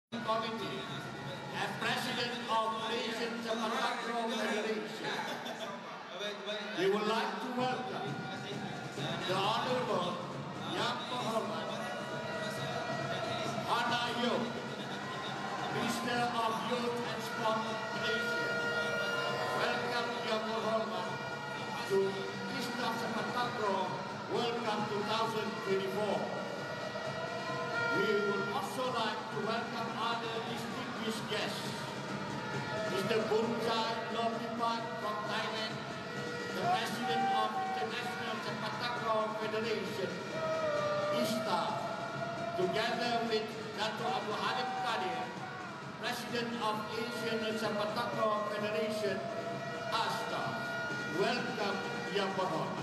Committee as President of Malaysian Sepak Takraw Federation, we would like to welcome the Honorable Yang Berhormat Hana Yeoh, Minister of Youth and Sport Malaysia. Welcome Yang Berhormat to ISTAF Sepak Takraw World Cup 2024. We would also like to welcome other distinguished guests. Mr. Bunjai Lopipat from Thailand, the President of International Sepak Takraw Federation, ISTA, together with Dato' Abu Hanif Kadir, President of Asian Sepak Takraw Federation, ASTA. Welcome, Yang Berhormat.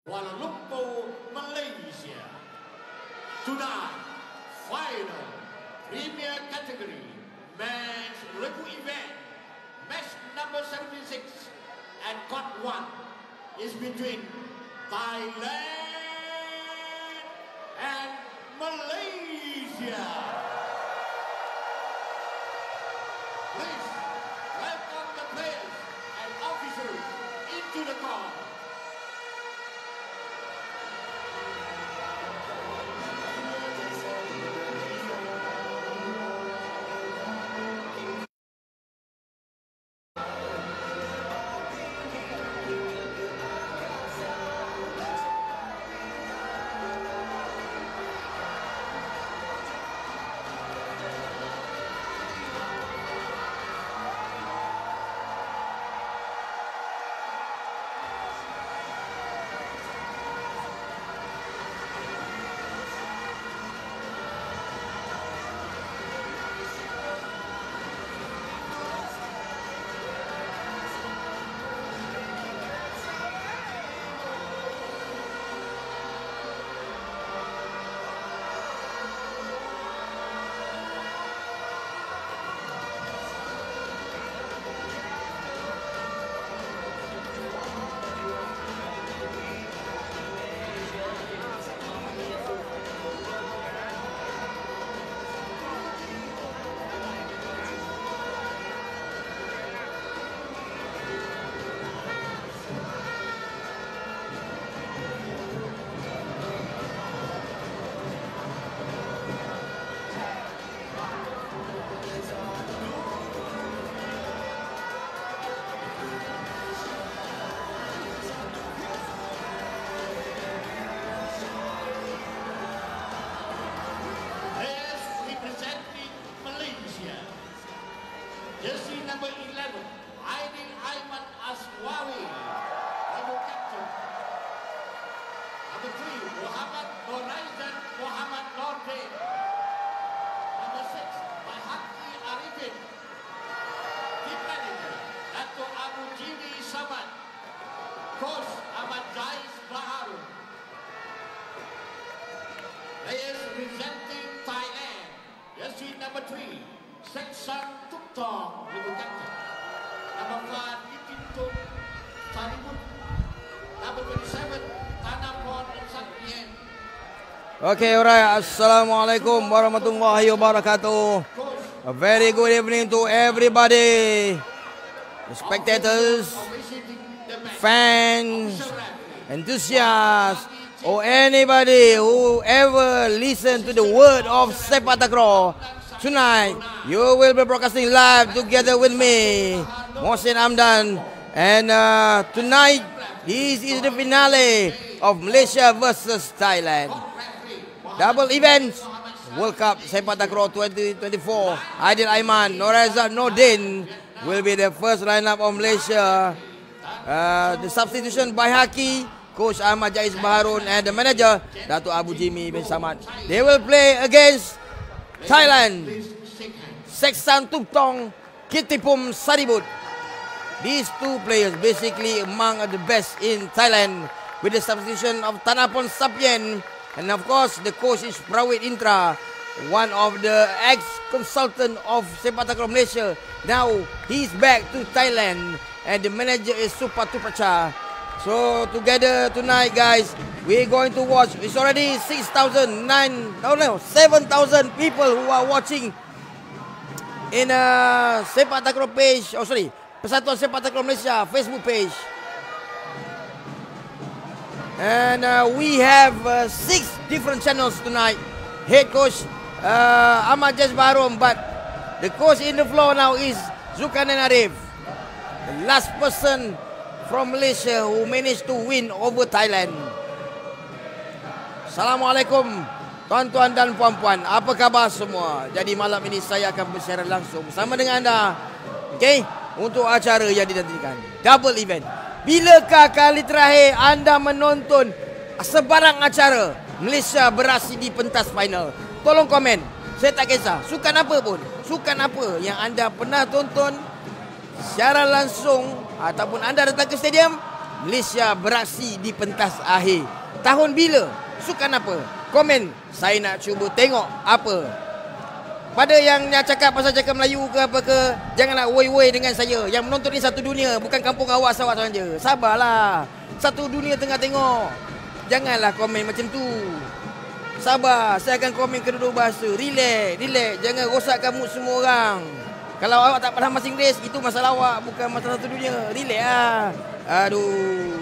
Kuala Lumpur, Malaysia. Tonight, final Premier category men's regu event, match number 76 and court 1 is between Thailand and Malaysia. Please welcome the players and officers into the court. Jersey number 11, Aidil Aiman Aswawi, double captain. Number 3, Muhammad Noraizan Muhammad Nordin. Number 6, Mahaki Arifin. Team manager, Dato' Abu Jimmy Samad. Coach Ahmad Jais Baharun. Players representing Thailand, jersey number 3. Seksan Tuktong, Ibu Captain. Number 5, Itintuk Saribut. Number 27, Tanapon Satien. Okay, alright. Assalamualaikum warahmatullahi wabarakatuh. A very good evening to everybody. The spectators, fans, enthusiasts, or anybody who ever listen to the word of Sepak Takraw. Tonight, you will be broadcasting live together with me, Mohsin Amdan. And tonight, this is the finale of Malaysia versus Thailand. Double events, World Cup Sepak Takraw 2024. Aidil Aiman, Noraizan Nordin will be the first lineup of Malaysia. The substitution by Haki, Coach Ahmad Jais Baharun, and the manager, Dato' Abu Jimmy bin Samad. They will play against Thailand, Seksan Tuktong, Kitipum Saribut. These two players basically among the best in Thailand, with the substitution of Tanapon Sapien, and of course the coach is Prawit Intra, one of the ex-consultant of Sepak Takraw Malaysia. Now he's back to Thailand, and the manager is Supatupacha. So together tonight, guys, we're going to watch. It's already 7,000 people who are watching in Sepak Takraw page. Oh, sorry, Persatuan Sepak Takraw Malaysia Facebook page. And we have 6 different channels tonight. Head coach Ahmad Jais Baharun, but the coach in the floor now is Zulkarnain Arif, the last person from Malaysia who managed to win over Thailand. Assalamualaikum tuan-tuan dan puan-puan, apa khabar semua? Jadi malam ini saya akan bersiaran langsung bersama dengan anda, okay, untuk acara yang dinantikan, double event. Bilakah kali terakhir anda menonton sebarang acara Malaysia beraksi di pentas final? Tolong komen, saya tak kisah sukan apa pun, sukan apa yang anda pernah tonton secara langsung, ataupun anda datang ke stadium, Malaysia beraksi di pentas akhir. Tahun bila? Sukan apa? Komen. Saya nak cuba tengok apa. Pada yang cakap pasal cakap Melayu ke apa ke, janganlah woi-woi dengan saya. Yang menonton ni satu dunia, bukan kampung awak sahabat saja. Sabarlah. Satu dunia tengah tengok. Janganlah komen macam tu. Sabar, saya akan komen kedua-dua bahasa. Relax, relax. Jangan rosakkan mood semua orang. Kalau awak tak faham bahasa Inggeris, itu masalah awak, bukan masalah satu dunia. Relax lah. Aduh.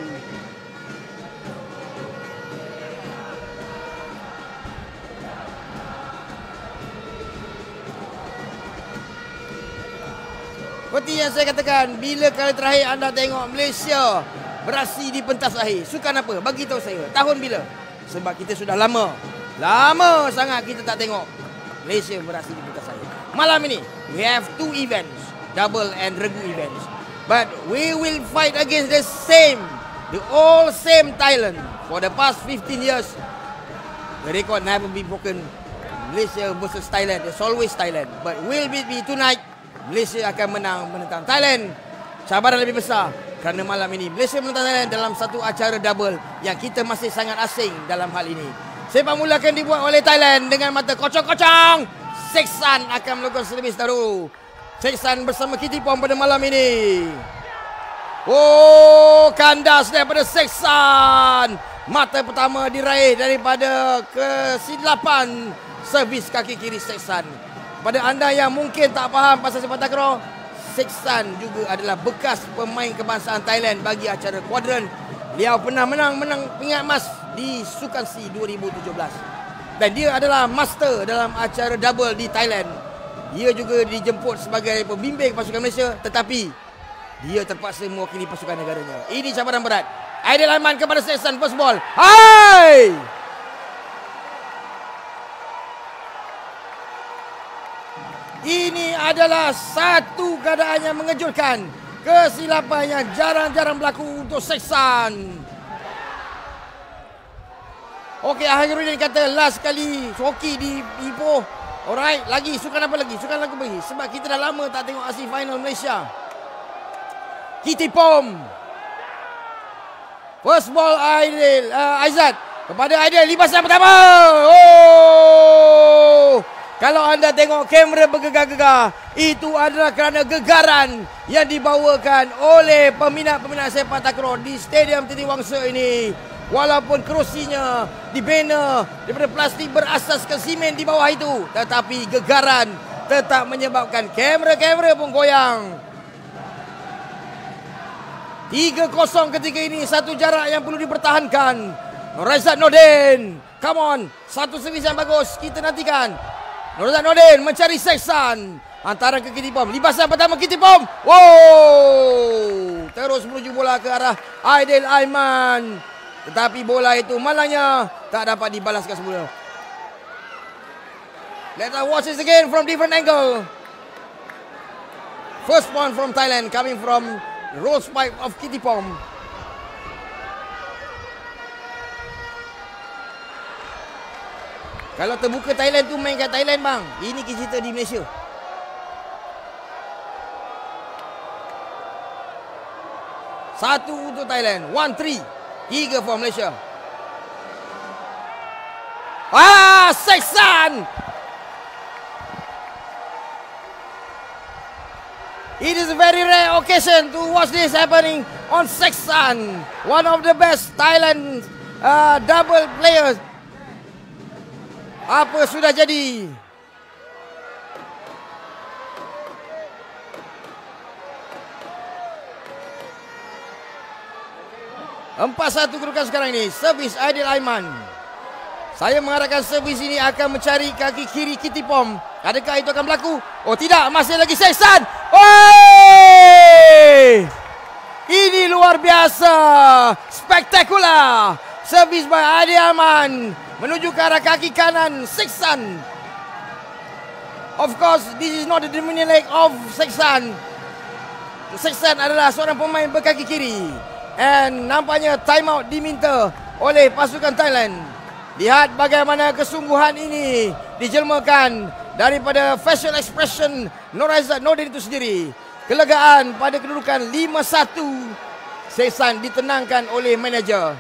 Seperti yang saya katakan, bila kali terakhir anda tengok Malaysia beraksi di pentas akhir? Sukan apa? Bagi tahu saya. Tahun bila? Sebab kita sudah lama sangat kita tak tengok Malaysia beraksi di pentas akhir. Malam ini, we have 2 events, double and regu events. But we will fight against the all same Thailand. For the past 15 years, the record never been broken. Malaysia versus Thailand. It's always Thailand. But will it be tonight? Malaysia akan menentang Thailand. Cabaran lebih besar kerana malam ini Malaysia menentang Thailand dalam satu acara double yang kita masih sangat asing dalam hal ini. Sepak mula akan dibuat oleh Thailand dengan mata kocong-kocong. Seksan akan melakukan servis dahulu. Seksan bersama Kittipong pada malam ini. Oh, kandas daripada Seksan. Mata pertama diraih daripada kesilapan servis kaki kiri Seksan. Pada anda yang mungkin tak faham pasal sepak takraw, Seksan juga adalah bekas pemain kebangsaan Thailand bagi acara kuadran. Beliau pernah menang pingat emas di Sukan SEA 2017. Dan dia adalah master dalam acara double di Thailand. Dia juga dijemput sebagai pembimbing pasukan Malaysia, tetapi dia terpaksa mewakili pasukan negaranya. Ini cabaran berat. Aidil Aiman kepada Seksan, first ball. Hai! Ini adalah satu keadaan yang mengejutkan. Kesilapan yang jarang-jarang berlaku untuk Seksan. Okey, Ahirudin kata last kali hoki di Ipoh. Alright, lagi sukan apa lagi? Sukan lagu bagi. Sebab kita dah lama tak tengok ASEAN Final Malaysia. Kittipong. First ball Aidil, Aizat kepada Aidil, libasan pertama. Oh! Kalau anda tengok kamera bergegar-gegar, itu adalah kerana gegaran yang dibawakan oleh peminat-peminat sepak takraw di Stadium Titi Wangsa ini. Walaupun kerusinya dibina daripada plastik berasaskan simen di bawah itu, tetapi gegaran tetap menyebabkan kamera-kamera pun goyang. 3-0 ketika ini, satu jarak yang perlu dipertahankan. Norazat Nordin, come on, satu servis yang bagus, kita nantikan. Norazat Nordin mencari Seksan. Antara ke Kittipong. Libasan pertama Kittipong. Wow! Terus menuju bola ke arah Aidil Aiman. Tetapi bola itu malangnya tak dapat dibalaskan semula. Let us watch this again from different angle. First one from Thailand coming from Rose Pipe of Kittipong. Kalau terbuka Thailand tu main kat Thailand bang. Ini kita di Malaysia. Satu untuk Thailand. 1-3. 3 for Malaysia. Seksan. It is a very rare occasion to watch this happening on Seksan. One of the best Thailand double players. Apa sudah jadi? Empat 1 kedudukan sekarang ini. Servis Aidil Aiman. Saya mengharapkan servis ini akan mencari kaki kiri Kittipong. Adakah itu akan berlaku? Oh tidak, masih lagi Seksan. Oi! Ini luar biasa. Spektakular. Servis by Aidil Aiman menuju ke arah kaki kanan Seksan. Of course, this is not the dominant leg of Seksan. Seksan adalah seorang pemain berkaki kiri. And nampaknya time out diminta oleh pasukan Thailand. Lihat bagaimana kesungguhan ini dijelmakan daripada facial expression Norazat Nordin itu sendiri. Kelegaan pada kedudukan 5-1. Seksan ditenangkan oleh manager.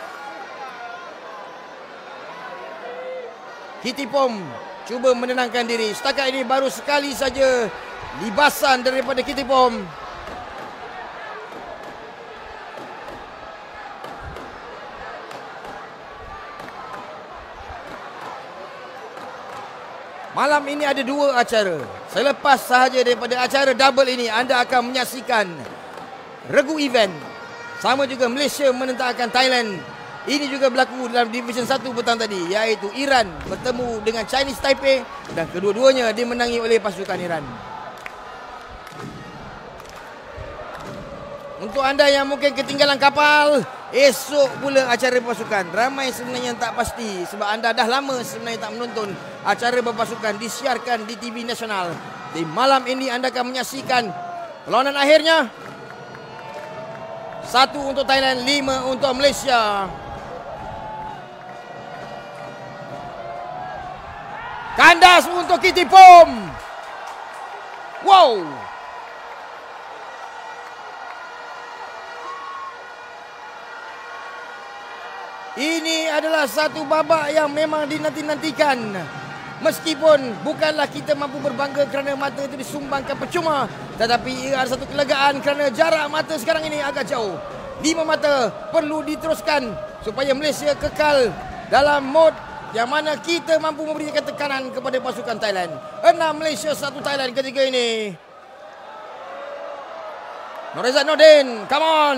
Kittipom cuba menenangkan diri. Setakat ini baru sekali saja libasan daripada Kittipom. Malam ini ada dua acara. Selepas sahaja daripada acara double ini, anda akan menyaksikan regu event. Sama juga Malaysia menentangkan Thailand. Ini juga berlaku dalam Division 1 petang tadi, iaitu Iran bertemu dengan Chinese Taipei dan kedua-duanya dimenangi oleh pasukan Iran. Untuk anda yang mungkin ketinggalan kapal, esok pula acara berpasukan. Ramai sebenarnya yang tak pasti sebab anda dah lama sebenarnya tak menonton acara berpasukan disiarkan di TV nasional. Di malam ini anda akan menyaksikan perlawanan akhirnya. 1 untuk Thailand, 5 untuk Malaysia. Kandas untuk Kittipom. Wow. Ini adalah satu babak yang memang dinanti-nantikan. Meskipun bukanlah kita mampu berbangga kerana mata itu disumbangkan percuma, tetapi ia ada satu kelegaan kerana jarak mata sekarang ini agak jauh. 5 mata perlu diteruskan supaya Malaysia kekal dalam mod yang mana kita mampu memberikan tekanan kepada pasukan Thailand. 6 Malaysia, 1 Thailand ketika ini. Norizat Nordin, come on.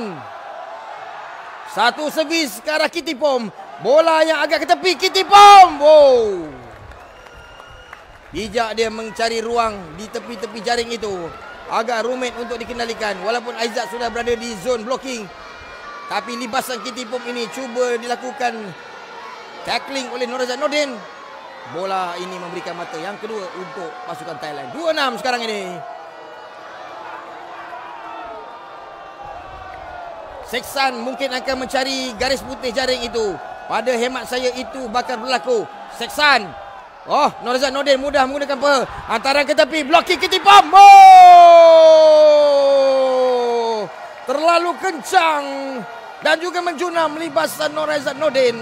Satu servis ke arah Kittipom. Bola yang agak ke tepi Kittipom. Wow. Bijak dia mencari ruang di tepi-tepi jaring itu. Agak rumit untuk dikendalikan. Walaupun Aizat sudah berada di zone blocking, tapi libasan Kittipom ini cuba dilakukan tackling oleh Norizat Nordin. Bola ini memberikan mata yang kedua untuk pasukan Thailand. 2-6 sekarang ini. Seksan mungkin akan mencari garis putih jaring itu. Pada hemat saya itu bakal berlaku. Seksan. Oh, Norizat Nordin mudah menggunakan apa? Hantaran ke tepi. Blocking Kittipom. Oh! Terlalu kencang. Dan juga menjunam libasan Norizat Nordin.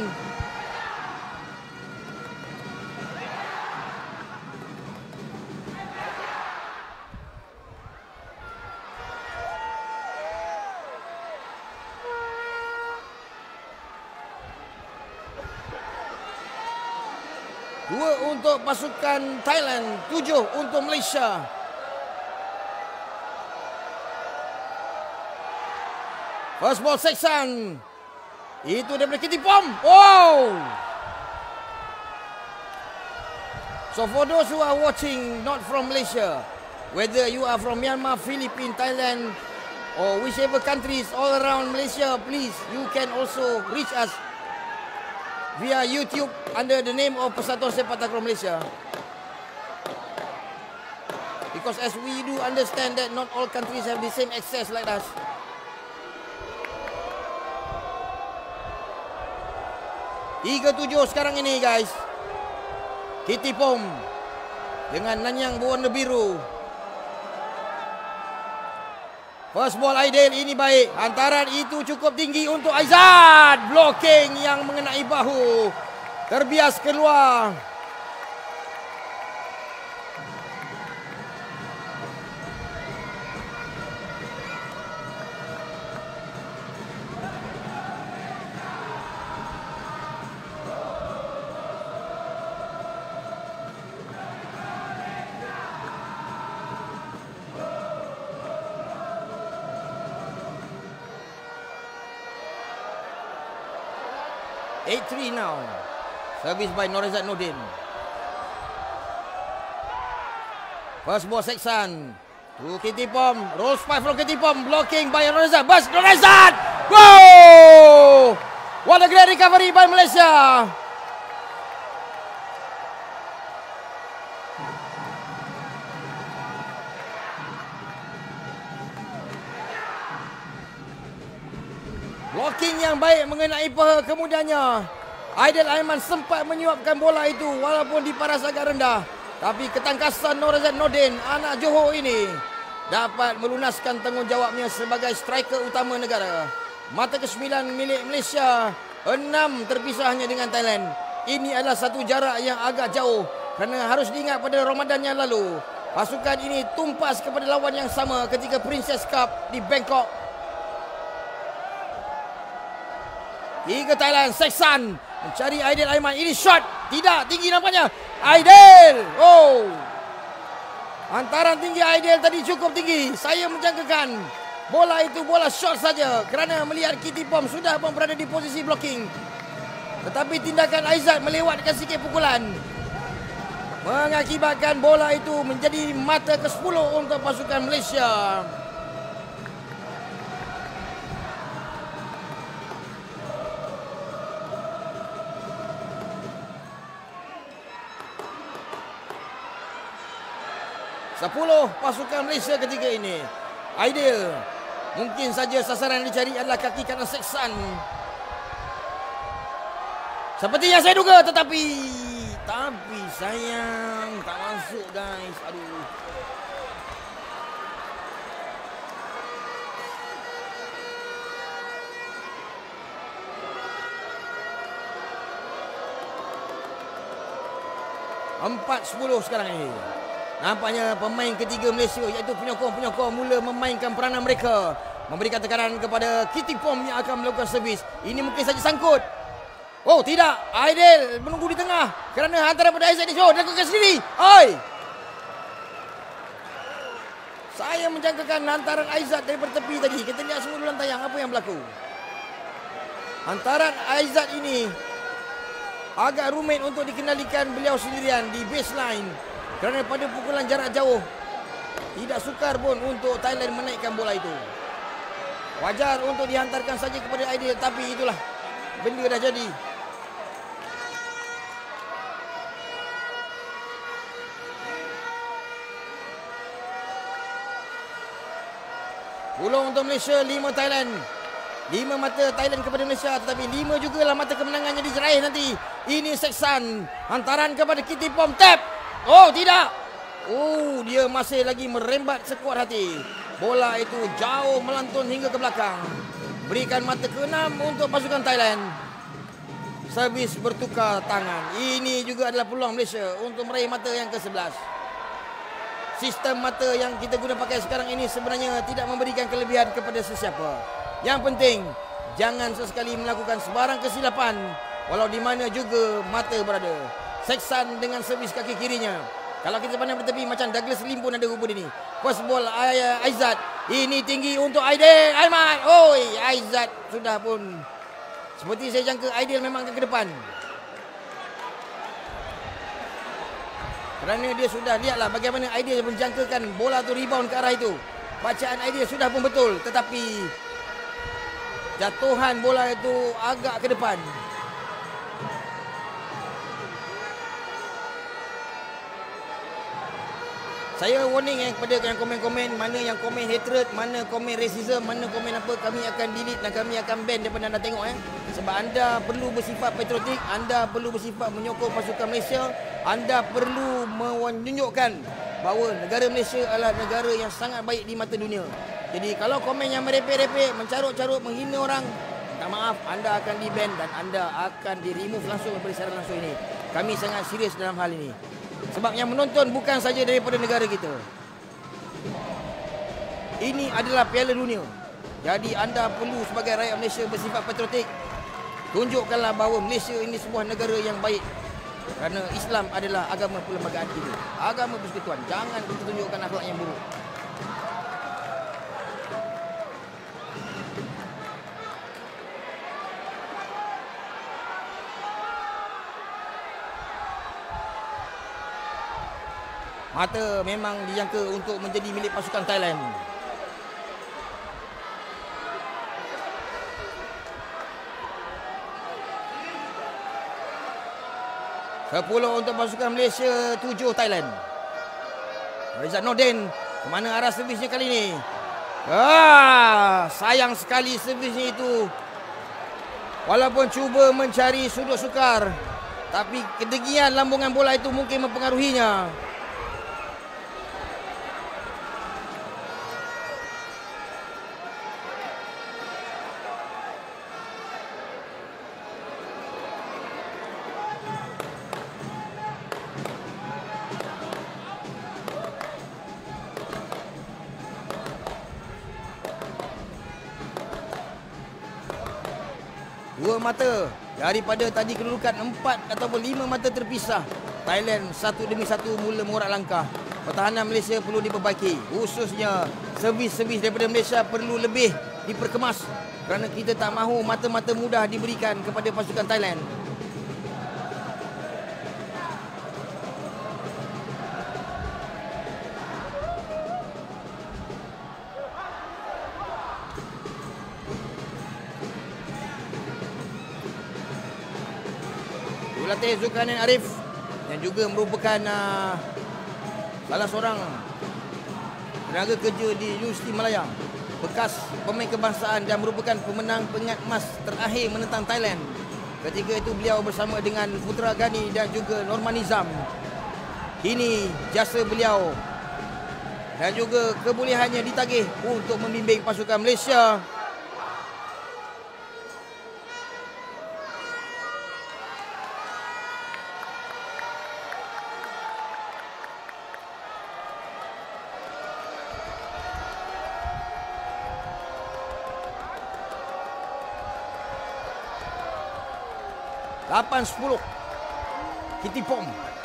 Untuk pasukan Thailand, 7 untuk Malaysia. First ball Seksan. Itu daripada Kittipom. Wow. So for those who are watching not from Malaysia, whether you are from Myanmar, Philippines, Thailand or whichever countries all around Malaysia, please you can also reach us via YouTube under the name of Persatuan Sepak Takraw Malaysia. Because as we do understand that not all countries have the same access like us. Tiga 7 sekarang ini guys. Kittipom dengan Nanyang berwarna biru. First ball Aidil ini baik. Hantaran itu cukup tinggi untuk Aizat. Blocking yang mengenai bahu. Terbias keluar. Eight-3 now. Service by Norizat Nordin. First ball Seksan. To Kittipom. Roll spike from Kittipom. Blocking by Norizat. Bus Norizat. Whoa! What a great recovery by Malaysia. Blocking yang baik mengenai paha. Kemudiannya Aidil Aiman sempat menyuapkan bola itu walaupun diparas agak rendah. Tapi ketangkasan Norizat Nordin, anak Johor ini, dapat melunaskan tanggungjawabnya sebagai striker utama negara. Mata ke-9 milik Malaysia, 6 terpisah hanya dengan Thailand. Ini adalah satu jarak yang agak jauh kerana harus diingat pada Ramadan yang lalu. Pasukan ini tumpas kepada lawan yang sama ketika Princess Cup di Bangkok. 3 Thailand, Seksan mencari Aidil Aiman. Ini shot, tidak tinggi nampaknya. Aidil, hantaran tinggi Aidil tadi cukup tinggi. Saya menjangkakan bola itu bola shot saja kerana melihat Kitty Pom sudah pun berada di posisi blocking. Tetapi tindakan Aizat melewatkan sikit pukulan mengakibatkan bola itu menjadi mata ke-10 untuk pasukan Malaysia. Pasukan Malaysia ketika ini. Aidil, mungkin saja sasaran yang dicari adalah kaki kanan Seksan. Seperti yang saya duga, tetapi sayang tak masuk guys. Aduh. Empat 10 sekarang ini. Nampaknya pemain ketiga Malaysia iaitu penyokong-penyokong mula memainkan peranan mereka. Memberikan tekanan kepada Kitty Pom yang akan melakukan servis. Ini mungkin saja sangkut. Oh tidak, Aidil menunggu di tengah kerana hantaran pada Aizat Nisho dilakukan sendiri. Oi! Saya menjangkakan hantaran Aizat daripada tepi tadi. Kita lihat semua dalam tayang apa yang berlaku. Hantaran Aizat ini agak rumit untuk dikendalikan beliau sendirian di baseline. Kerana pada pukulan jarak jauh tidak sukar pun untuk Thailand menaikkan bola itu. Wajar untuk dihantarkan saja kepada Aidil, tapi itulah benda dah jadi. Pulang untuk Malaysia, 5 Thailand. 5 mata Thailand kepada Malaysia, tetapi 5 jugalah mata kemenangan yang diraih nanti. Ini Seksan, hantaran kepada Kitty Pom, tap. Oh tidak. Oh, dia masih lagi merembat sekuat hati. Bola itu jauh melantun hingga ke belakang. Berikan mata ke-6 untuk pasukan Thailand. Servis bertukar tangan. Ini juga adalah peluang Malaysia untuk meraih mata yang ke-11. Sistem mata yang kita guna pakai sekarang ini sebenarnya tidak memberikan kelebihan kepada sesiapa. Yang penting, jangan sesekali melakukan sebarang kesilapan walau di mana juga mata berada. Seksan dengan servis kaki kirinya. Kalau kita pandang bertepi macam Douglas Lim pun ada rupa ini. First ball Aizat. Ini tinggi untuk Aidil Aiman. Oi, Aizat sudah pun. Seperti saya jangka Aidil memang akan ke depan. Kerana dia sudah lihatlah bagaimana Aidil menjangkakan bola tu rebound ke arah itu. Bacaan Aidil sudah pun betul. Tetapi jatuhan bola itu agak ke depan. Saya warning kepada yang komen-komen, mana yang komen hatred, mana komen racism, mana komen apa, kami akan delete dan kami akan ban daripada anda tengok Sebab anda perlu bersifat patriotik, anda perlu bersifat menyokong pasukan Malaysia, anda perlu menunjukkan bahawa negara Malaysia adalah negara yang sangat baik di mata dunia. Jadi kalau komen yang merepek-repek, mencarut-carut, menghina orang, tak maaf, anda akan di ban dan anda akan di remove langsung daripada siaran langsung ini. Kami sangat serius dalam hal ini. Sebab yang menonton bukan saja daripada negara kita. Ini adalah Piala Dunia. Jadi anda perlu sebagai rakyat Malaysia bersifat patriotik. Tunjukkanlah bahawa Malaysia ini sebuah negara yang baik. Kerana Islam adalah agama perlembagaan kita. Agama persekutuan. Jangan kita tunjukkan akhlak yang buruk. Mata memang dijangka untuk menjadi milik pasukan Thailand. Sepuluh untuk pasukan Malaysia, 7 Thailand. Rizal Nordin, kemana arah servisnya kali ini? Sayang sekali servisnya itu. Walaupun cuba mencari sudut sukar, tapi kedegian lambungan bola itu mungkin mempengaruhinya. 2 mata daripada tadi kedudukan 4 ataupun 5 mata terpisah. Thailand satu demi satu mula mengorak langkah. Pertahanan Malaysia perlu diperbaiki, khususnya servis-servis daripada Malaysia perlu lebih diperkemas kerana kita tak mahu mata-mata mudah diberikan kepada pasukan Thailand. Pelatih Zulkarnain Arif yang juga merupakan salah seorang tenaga kerja di Universiti Malaya, bekas pemain kebangsaan dan merupakan pemenang pengat emas terakhir menentang Thailand. Ketika itu beliau bersama dengan Putra Ghani dan juga Norman Nizam. Kini jasa beliau dan juga kebolehannya ditagih untuk membimbing pasukan Malaysia. Lapan 10 Kitipom.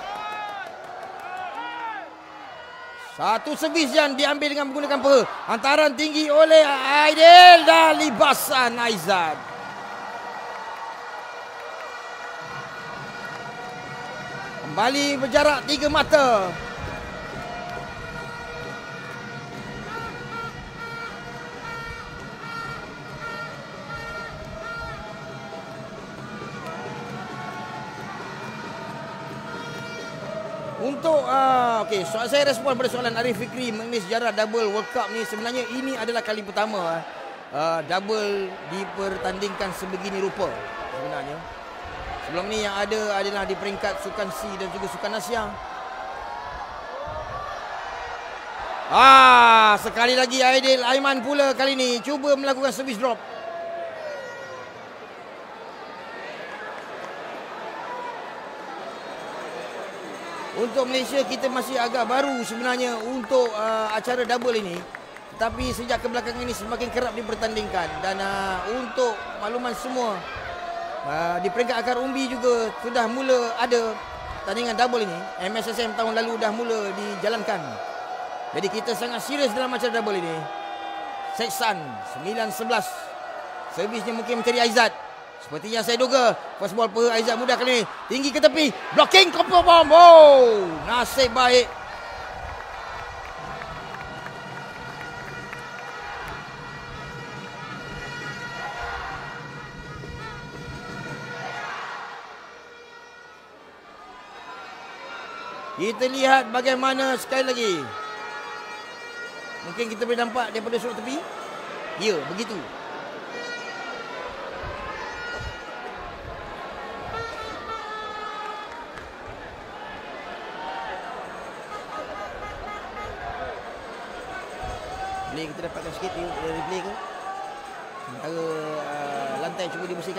Satu servis yang diambil dengan menggunakan peha. Hantaran tinggi oleh Aidil dan libasan Aizat. Kembali berjarak 3 mata. Untuk okey, saya respon pada soalan Arif Fikri mengenai sejarah double World Cup ni. Sebenarnya ini adalah kali pertama double dipertandingkan sebegini rupa sebenarnya. Sebelum ni yang ada adalah di peringkat Sukan C dan juga Sukan Asia. Sekali lagi Aidil Aiman pula kali ni cuba melakukan service drop. Untuk Malaysia kita masih agak baru sebenarnya untuk acara double ini. Tetapi sejak kebelakangan ini semakin kerap dipertandingkan. Dan untuk makluman semua, di peringkat akar umbi juga sudah mula ada tandingan double ini. MSSM tahun lalu dah mula dijalankan. Jadi kita sangat serius dalam acara double ini. Seksan 9-11. Servisnya mungkin mencari Aizat. Seperti yang saya duga, first ball peha Aizat mudah kali ini. Tinggi ke tepi, blocking combo bomb. Oh, nasib baik. Kita lihat bagaimana sekali lagi. Mungkin kita boleh nampak daripada sudut tepi. Ya, begitu. Boleh kita dapatkan sikit replay ke? Sementara lantai cuba dibersihkan.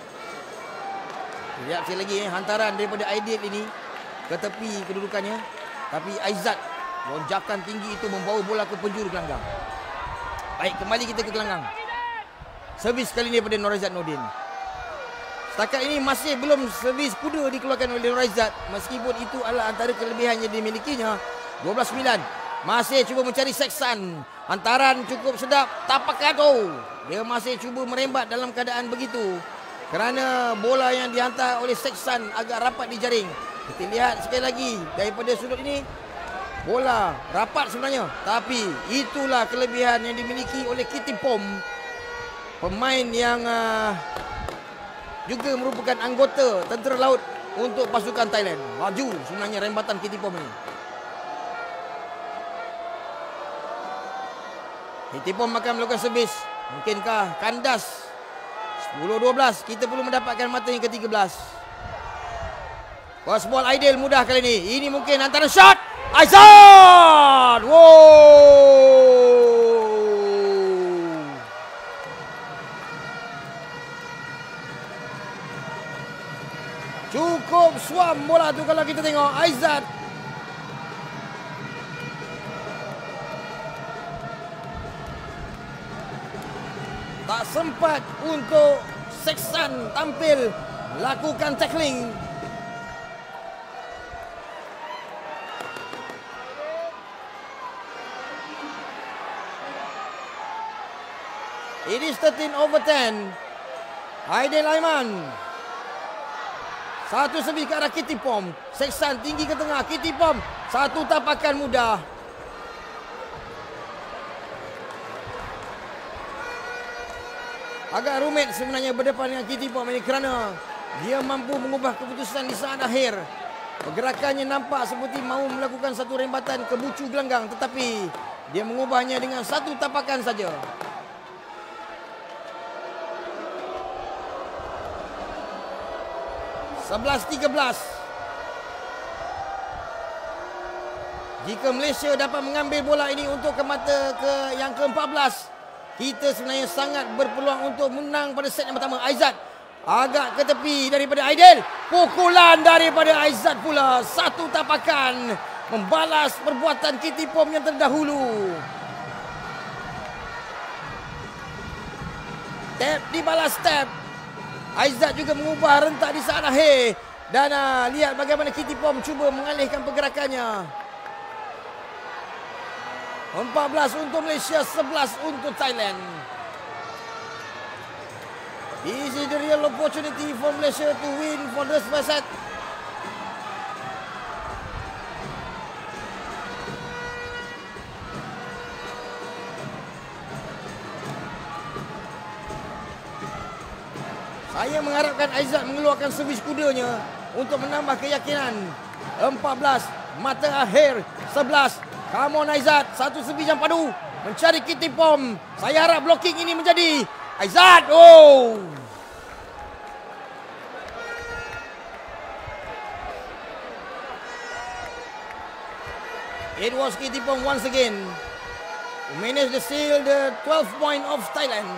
Lihat sekali lagi hantaran daripada Aidil ini ke tepi kedudukannya. Tapi Aizat, lonjakan tinggi itu membawa bola ke penjuru gelanggang. Baik, kembali kita ke gelanggang. Servis kali ini daripada Norizat Nordin. Setakat ini masih belum servis kuda dikeluarkan oleh Norizat. Meskipun itu adalah antara kelebihan yang dimilikinya. 12-9. Masih cuba mencari Seksan. Hantaran cukup sedap. Tapak kado. Dia masih cuba merembat dalam keadaan begitu. Kerana bola yang dihantar oleh Seksan agak rapat di jaring. Kita lihat sekali lagi daripada sudut ini. Bola rapat sebenarnya. Tapi itulah kelebihan yang dimiliki oleh Kitipom. Pemain yang juga merupakan anggota tentera laut untuk pasukan Thailand. Laju sebenarnya rembatan Kitipom ini. Kitipom akan melakukan servis. Mungkinkah kandas? 10-12. Kita perlu mendapatkan mata yang ke-13. Cross ball Aidil mudah kali ini. Ini mungkin antara shot. Aizat! Wow! Cukup suam bola tu kalau kita tengok. Aizat tak sempat untuk Seksan tampil lakukan tackling. It is 13/10. Aidil Aiman. Satu servis ke arah Kittipom. Seksan tinggi ke tengah. Kittipom. Satu tapakan mudah. Agak rumit sebenarnya berdepan dengan Kittipom ini kerana dia mampu mengubah keputusan di saat akhir. Pergerakannya nampak seperti mahu melakukan satu rembatan ke bucu gelanggang, tetapi dia mengubahnya dengan satu tapakan saja. (11-13). Jika Malaysia dapat mengambil bola ini untuk ke mata ke yang ke-14, kita sebenarnya sangat berpeluang untuk menang pada set yang pertama. Aizat agak ke tepi daripada Aidil. Pukulan daripada Aizat pula. Satu tapakan membalas perbuatan Kittipom yang terdahulu. Tap dibalas tap. Aizat juga mengubah rentak di saat akhir. Dan lihat bagaimana Kittipom cuba mengalihkan pergerakannya. 14 untuk Malaysia, 11 untuk Thailand. This is the real opportunity for Malaysia to win for this first set. Saya mengharapkan Aizat mengeluarkan servis kudanya untuk menambah keyakinan. 14, mata akhir 11. Come on Aizat, satu servis yang padu mencari Kittipom. Saya harap blocking ini menjadi Aizat. Oh. It was Kittipom once again who managed to seal the 12th point of Thailand.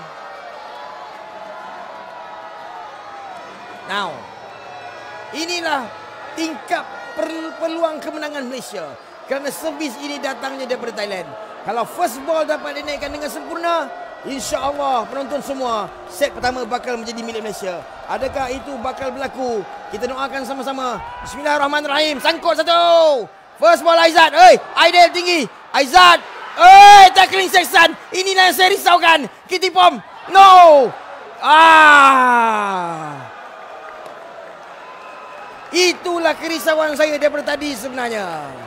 Now, inilah tingkap peluang kemenangan Malaysia. Kerana servis ini datangnya daripada Thailand. Kalau first ball dapat dinaikkan dengan sempurna, insya-Allah penonton semua, set pertama bakal menjadi milik Malaysia. Adakah itu bakal berlaku? Kita doakan sama-sama. Bismillahirrahmanirrahim. Sangkut satu. First ball Aizat. Aidil tinggi. Aizat. Tackling Seksan. Inilah yang saya risaukan. Kittipom. No. Itulah kerisauan saya daripada tadi sebenarnya.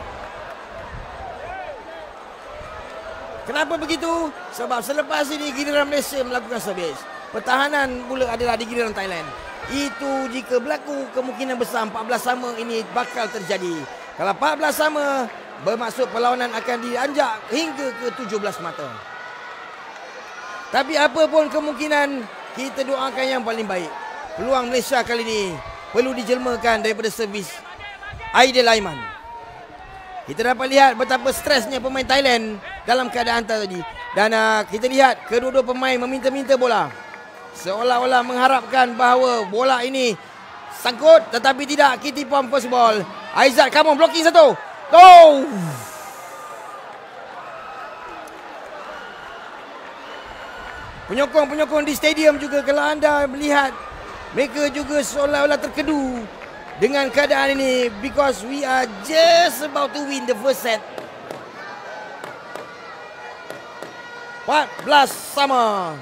Kenapa begitu? Sebab selepas ini giliran Malaysia melakukan servis. Pertahanan pula adalah di giliran Thailand. Itu jika berlaku kemungkinan besar 14 sama ini bakal terjadi. Kalau 14 sama, bermaksud perlawanan akan dianjak hingga ke 17 mata. Tapi apapun kemungkinan, kita doakan yang paling baik. Peluang Malaysia kali ini perlu dijelmakan daripada servis Aidil Aiman. Kita dapat lihat betapa stresnya pemain Thailand dalam keadaan tadi. Dan kita lihat kedua-dua pemain meminta-minta bola. Seolah-olah mengharapkan bahawa bola ini sangkut, tetapi tidak. Kittipom first ball. Aizat, come on, blocking satu. Go! Penyokong-penyokong di stadium juga kalau anda melihat, mereka juga seolah-olah terkedu dengan keadaan ini, because we are just about to win the first set. 14 sama.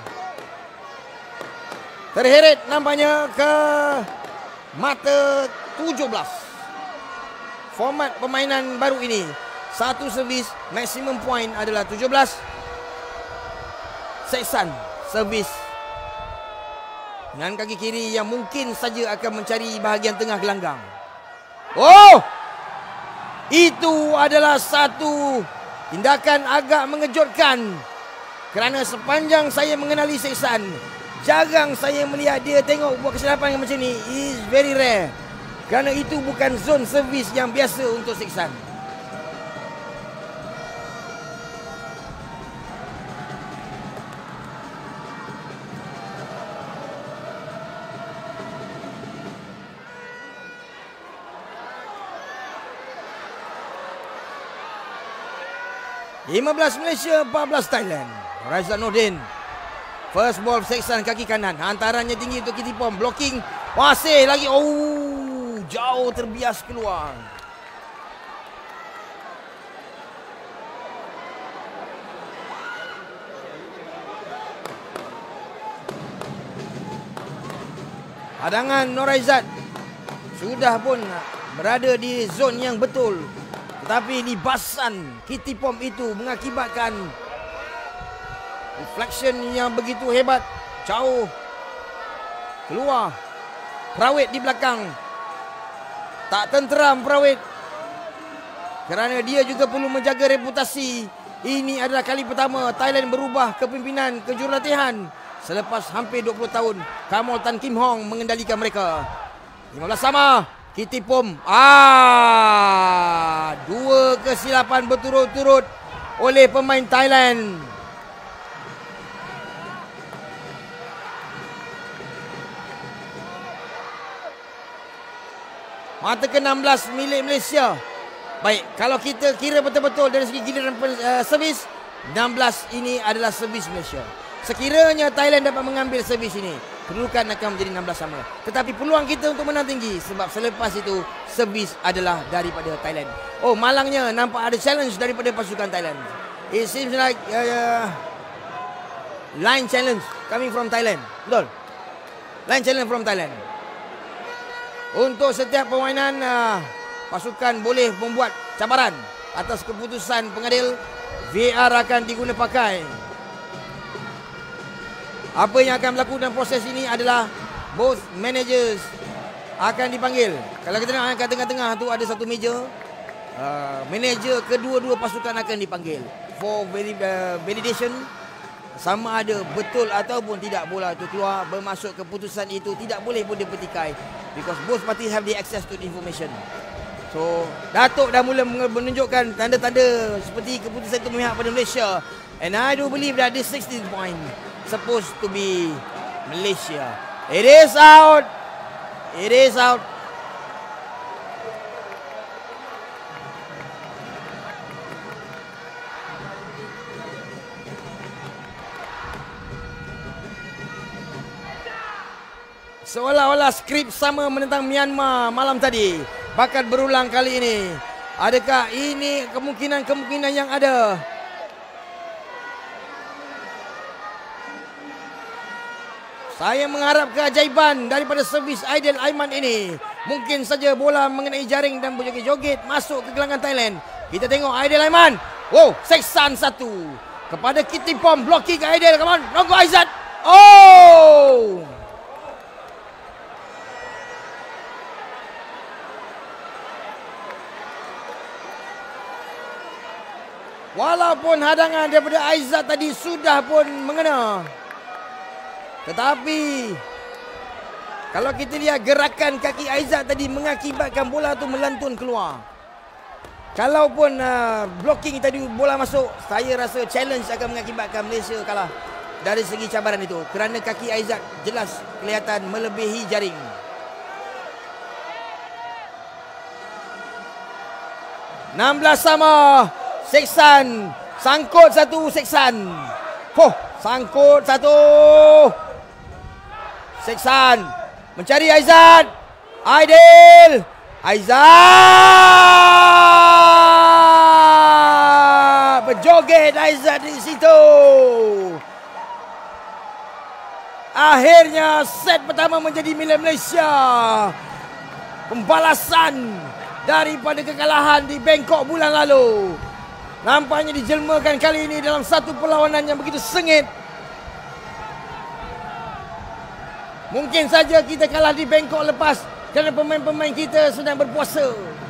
Terheret nampaknya ke mata 17. Format permainan baru ini, satu servis maksimum point adalah 17. Seksan servis dengan kaki kiri yang mungkin saja akan mencari bahagian tengah gelanggang. Oh! Itu adalah satu tindakan agak mengejutkan. Kerana sepanjang saya mengenali Seksan, jarang saya melihat dia tengok buat kesilapan yang macam ni. Is very rare. Kerana itu bukan zon servis yang biasa untuk Seksan. (15 Malaysia, 14 Thailand. Raizat Nordin First ball Seksan kaki kanan. Hantarannya tinggi untuk Kittipom. Blocking. Masih lagi. Oh, jauh terbias keluar. Hadangan Nur Aizat sudah pun berada di zon yang betul. Tetapi libasan Kittipom itu mengakibatkan reflection yang begitu hebat. Jauh keluar. Prawit di belakang. Tak tenteram Prawit. Kerana dia juga perlu menjaga reputasi. Ini adalah kali pertama Thailand berubah kepimpinan ke jurulatihan selepas hampir 20 tahun Kamol Tan Kim Hong mengendalikan mereka. 15 sama. Kittipom. Dua kesilapan berturut-turut oleh pemain Thailand. Mata ke-16 milik Malaysia. Baik, kalau kita kira betul-betul dari segi giliran servis, 16 ini adalah servis Malaysia. Sekiranya Thailand dapat mengambil servis ini, kedudukan akan menjadi 16 sama. Tetapi peluang kita untuk menang tinggi sebab selepas itu servis adalah daripada Thailand. Oh, malangnya nampak ada challenge daripada pasukan Thailand. It seems like line challenge coming from Thailand. Betul? Line challenge from Thailand. Untuk setiap permainan, pasukan boleh membuat cabaran atas keputusan pengadil. VAR akan diguna pakai. Apa yang akan berlaku dalam proses ini adalah both managers akan dipanggil. Kalau kita tengok kat tengah-tengah tu ada satu meja. Manager kedua-dua pasukan akan dipanggil for validation. Sama ada betul ataupun tidak bola itu keluar, bermaksud keputusan itu tidak boleh pun dipertikai. Because both parties have the access to the information. So, Datuk dah mula menunjukkan tanda-tanda seperti keputusan itu memihak pada Malaysia. And I do believe that this 16 point supposed to be Malaysia. It is out. It is out. Seolah-olah skrip sama menentang Myanmar malam tadi bakal berulang kali ini. Adakah ini kemungkinan-kemungkinan yang ada? Saya mengharap keajaiban daripada servis Aidil Aiman ini. Mungkin saja bola mengenai jaring dan berjoget-joget masuk ke gelangan Thailand. Kita tengok Aidil Aiman. Wow, Seksan 1 kepada Kittipom. Blocking ke Aidil. Come on, Nonggo Aizat. Oh! Walaupun hadangan daripada Aizat tadi sudah pun mengena, tetapi kalau kita lihat gerakan kaki Aizat tadi mengakibatkan bola tu melantun keluar. Kalaupun blocking tadi bola masuk, saya rasa challenge akan mengakibatkan Malaysia kalah dari segi cabaran itu. Kerana kaki Aizat jelas kelihatan melebihi jaring. Enam belas sama. Seksan. Sangkut satu Seksan. Sangkut satu. Seksan. Mencari Aizat. Aidil. Aizat. Berjoget Aizat di situ. Akhirnya set pertama menjadi milik Malaysia. Pembalasan daripada kekalahan di Bangkok bulan lalu. Nampaknya dijelmakan kali ini dalam satu perlawanan yang begitu sengit. Mungkin saja kita kalah di Bangkok lepas kerana pemain-pemain kita sedang berpuasa.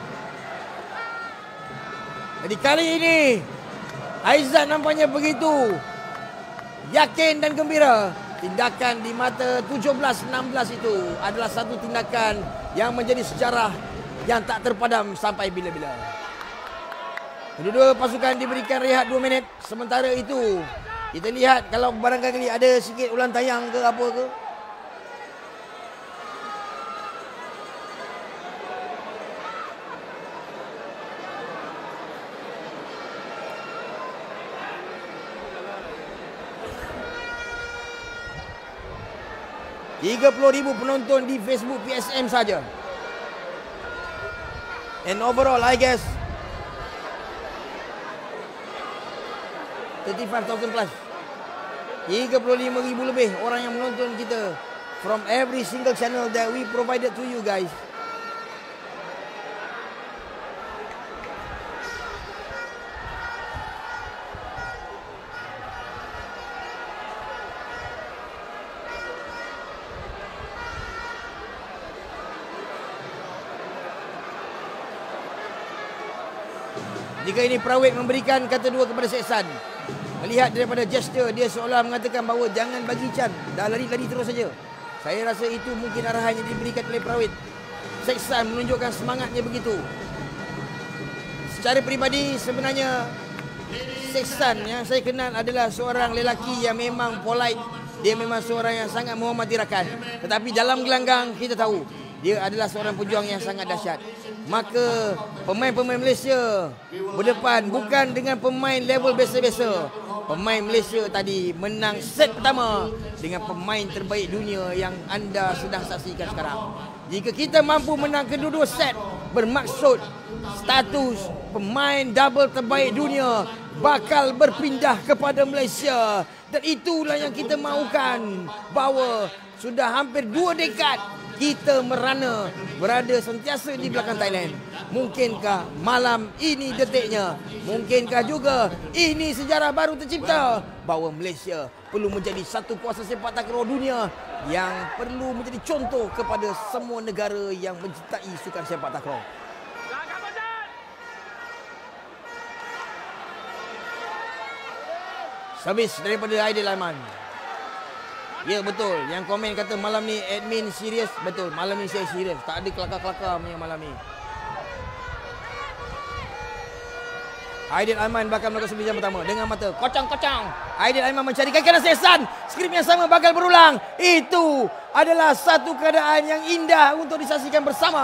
Jadi kali ini Aizat nampaknya begitu yakin dan gembira. Tindakan di mata 17-16 itu adalah satu tindakan yang menjadi sejarah yang tak terpadam sampai bila-bila. Kedua-dua pasukan diberikan rehat 2 minit. Sementara itu, kita lihat kalau barangkali ada sikit ulang tayang ke apa ke. 30,000 penonton di Facebook PSM saja. And overall, I guess 35,000 plus. 35,000 lebih orang yang menonton kita from every single channel that we provided to you guys. Jika ini Prawit memberikan kata dua kepada Seksan, melihat daripada gesture dia seolah mengatakan bahawa jangan bagi Chan, dah lari-lari terus saja. Saya rasa itu mungkin arahan yang diberikan oleh Prawit. Seksan menunjukkan semangatnya begitu. Secara peribadi sebenarnya Seksan yang saya kenal adalah seorang lelaki yang memang polite. Dia memang seorang yang sangat menghormati rakan. Tetapi dalam gelanggang kita tahu dia adalah seorang pejuang yang sangat dahsyat. Maka pemain-pemain Malaysia berdepan bukan dengan pemain level biasa-biasa. Pemain Malaysia tadi menang set pertama dengan pemain terbaik dunia yang anda sedang saksikan sekarang. Jika kita mampu menang kedua-dua set, bermaksud status pemain double terbaik dunia bakal berpindah kepada Malaysia. Dan itulah yang kita mahukan, bahawa sudah hampir 2 dekad kita merana berada sentiasa di belakang Thailand. Mungkinkah malam ini detiknya? Mungkinkah juga ini sejarah baru tercipta bahawa Malaysia perlu menjadi satu kuasa sepak takraw dunia yang perlu menjadi contoh kepada semua negara yang mencintai sukan sepak takraw. Servis daripada Aidil Aiman. Ya betul, yang komen kata malam ni admin serius. Betul, malam ni saya serius. Tak ada kelakar-kelakar yang malam ni. Aidil Aiman bakal melakukan servis yang pertama dengan mata kocang-kocang. Aidil Aiman mencari kaki kanan Seksan. Skrip yang sama bakal berulang. Itu adalah satu keadaan yang indah untuk disaksikan bersama.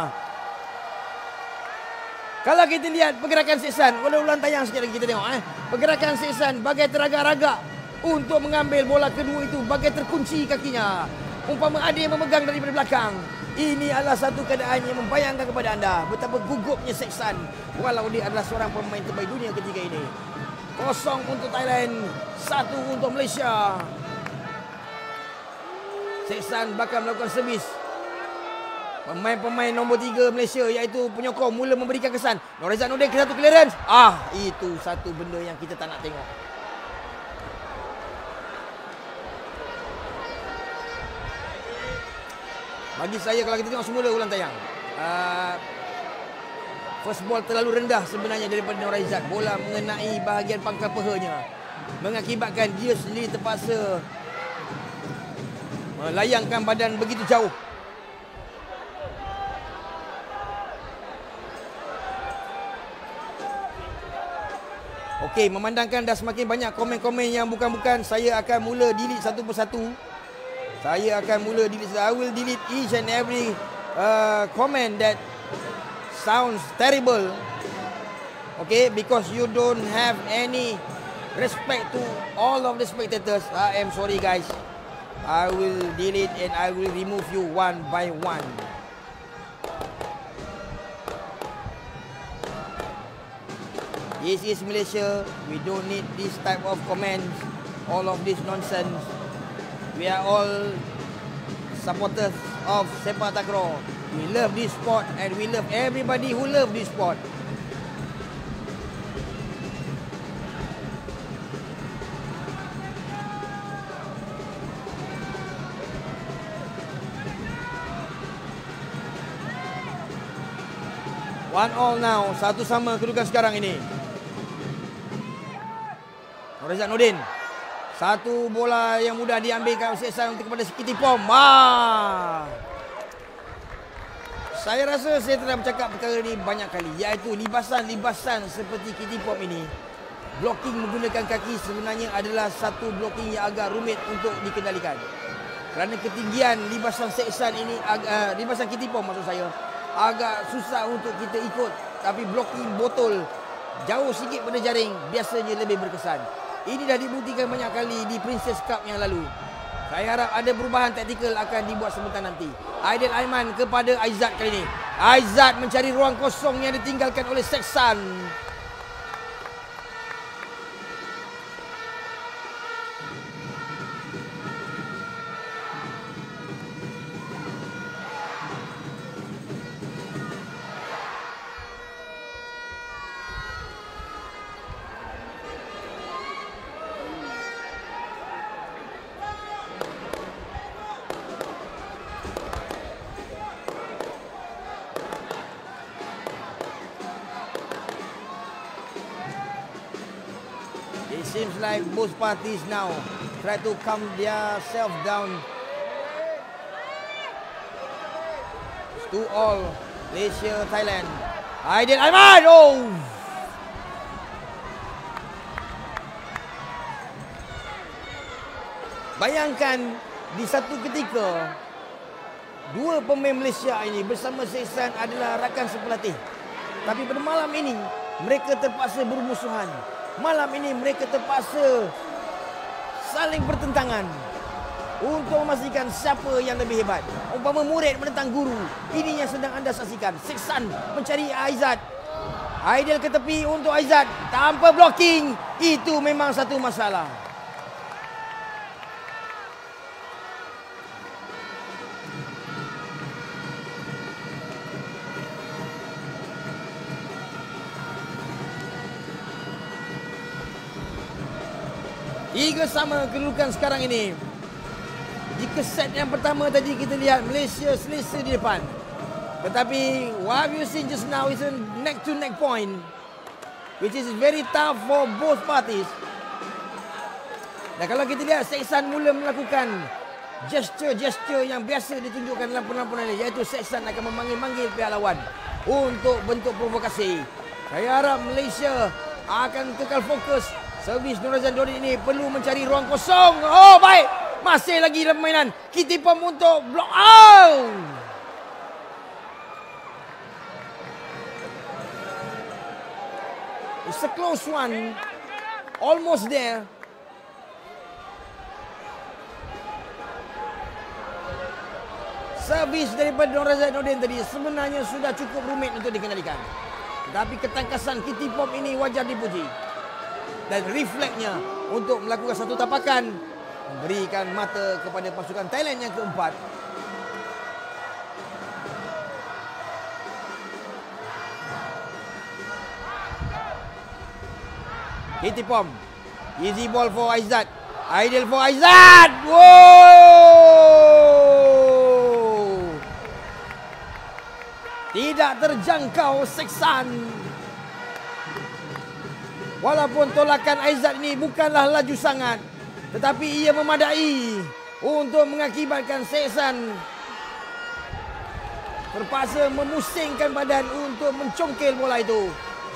Kalau kita lihat pergerakan Seksan, ulang tayang sekejap lagi kita tengok. Pergerakan Seksan bagai teragak-ragak untuk mengambil bola kedua itu, bagai terkunci kakinya. Umpama ada yang memegang daripada belakang. Ini adalah satu keadaan yang membayangkan kepada anda betapa gugupnya Seksan walau dia adalah seorang pemain terbaik dunia ketika ini. 0 untuk Thailand, 1 untuk Malaysia. Seksan bakal melakukan servis. Pemain-pemain nombor 3 Malaysia iaitu penyokong mula memberikan kesan. Norizat Nordin ke satu clearance. Itu satu benda yang kita tak nak tengok. Bagi saya kalau kita tengok semula ulang tayang, first ball terlalu rendah sebenarnya daripada Norizat. Bola mengenai bahagian pangkal pahanya, mengakibatkan dia sendiri terpaksa melayangkan badan begitu jauh. Okey, memandangkan dah semakin banyak komen-komen yang bukan-bukan, saya akan mula delete satu persatu. I will delete each and every comment that sounds terrible. Okay, because you don't have any respect to all of the spectators. I am sorry guys. I will delete and I will remove you one by one. This is Malaysia. We don't need this type of comments. All of this nonsense. We are all supporters of sepak takraw. We love this sport and we love everybody who love this sport. One all now, satu sama kedudukan sekarang ini. Norizat Nordin. Satu bola yang mudah diambilkan Seksan untuk kepada Kitipom. Saya rasa saya telah bercakap perkara ini banyak kali, iaitu libasan-libasan seperti Kitipom ini. Blocking menggunakan kaki sebenarnya adalah satu blocking yang agak rumit untuk dikendalikan. Kerana ketinggian libasan Seksan ini, libasan Kitipom maksud saya, agak susah untuk kita ikut. Tapi blocking botol jauh sikit pada jaring biasanya lebih berkesan. Ini dah dibuktikan banyak kali di Princess Cup yang lalu. Saya harap ada perubahan taktikal akan dibuat sebentar nanti. Aidil Aiman kepada Aizat kali ini. Aizat mencari ruang kosong yang ditinggalkan oleh Seksan. It seems like both parties now try to calm themselves down. 2-all Malaysia, Thailand. Aidil Aiman. Oh! Bayangkan di satu ketika dua pemain Malaysia ini bersama Seksan adalah rakan sepelatih. Tapi pada malam ini mereka terpaksa bermusuhan. Malam ini mereka terpaksa saling bertentangan untuk memastikan siapa yang lebih hebat. Umpama murid menentang guru. Ini yang sedang anda saksikan. Seksan mencari Aizat. Aidil ke tepi untuk Aizat tanpa blocking. Itu memang satu masalah. Tiga sama kedudukan sekarang ini. Jika set yang pertama tadi kita lihat Malaysia selesa di depan. Tetapi what you seen just now is a neck to neck point, which is very tough for both parties. Dan kalau kita lihat Seksan mula melakukan gesture-gesture yang biasa ditunjukkan dalam penampilan ini, iaitu Seksan akan memanggil-manggil pihak lawan untuk bentuk provokasi. Saya harap Malaysia akan kekal fokus. Servis Nur Razak Nordin ini perlu mencari ruang kosong. Oh, baik. Masih lagi dalam permainan. Kitipom untuk block out. It's a close one. Almost there. Servis daripada Nur Razak Nordin tadi sebenarnya sudah cukup rumit untuk dikendalikan. Tapi ketangkasan Kitipom ini wajar dipuji. Dan refleksnya untuk melakukan satu tapakan memberikan mata kepada pasukan Thailand yang keempat. Kitipom. Easy ball for Aizat. Aidil for Aizat. Wow! Tidak terjangkau Seksan. Walaupun tolakan Aizat ini bukanlah laju sangat, tetapi ia memadai untuk mengakibatkan Seksan terpaksa memusingkan badan untuk mencongkel bola itu.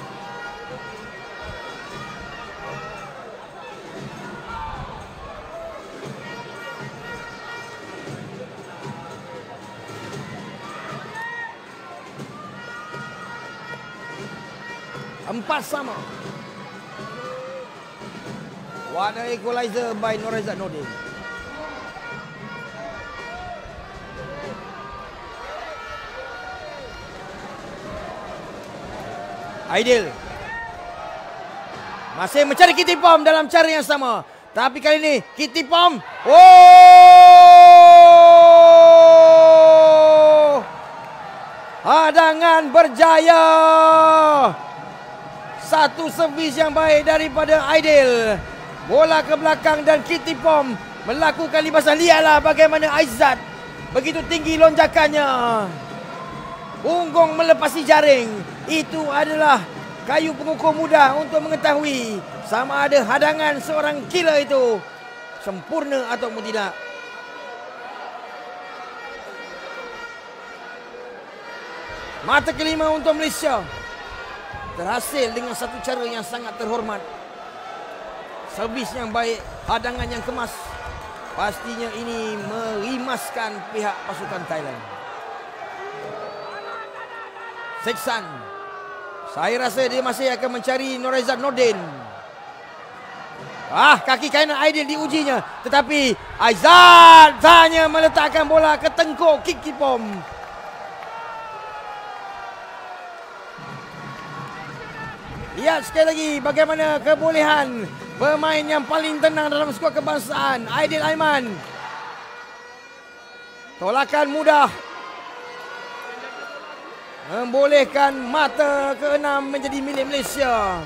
Empat sama. What an equalizer by Nur Razak Nordin. Aidil masih mencari Kitipom dalam cara yang sama. Tapi kali ini Kitipom. Oh! Hadangan berjaya. Satu servis yang baik daripada Aidil. Bola ke belakang dan Kitipom melakukan libasan. Lihatlah bagaimana Aizat begitu tinggi lonjakannya. Punggung melepasi jaring. Itu adalah kayu pengukur mudah untuk mengetahui sama ada hadangan seorang killer itu sempurna ataupun tidak. Mata kelima untuk Malaysia. Terhasil dengan satu cara yang sangat terhormat. Servis yang baik, hadangan yang kemas. Pastinya ini merimaskan pihak pasukan Thailand. Seksan. Saya rasa dia masih akan mencari Nur Razak Nordin. Kaki kanan Aidil diujinya. Tetapi Aizat hanya meletakkan bola ke tengkuk Kitipom. Lihat sekali lagi bagaimana kebolehan pemain yang paling tenang dalam skuad kebangsaan, Aidil Aiman. Tolakan mudah membolehkan mata ke-6 menjadi milik Malaysia.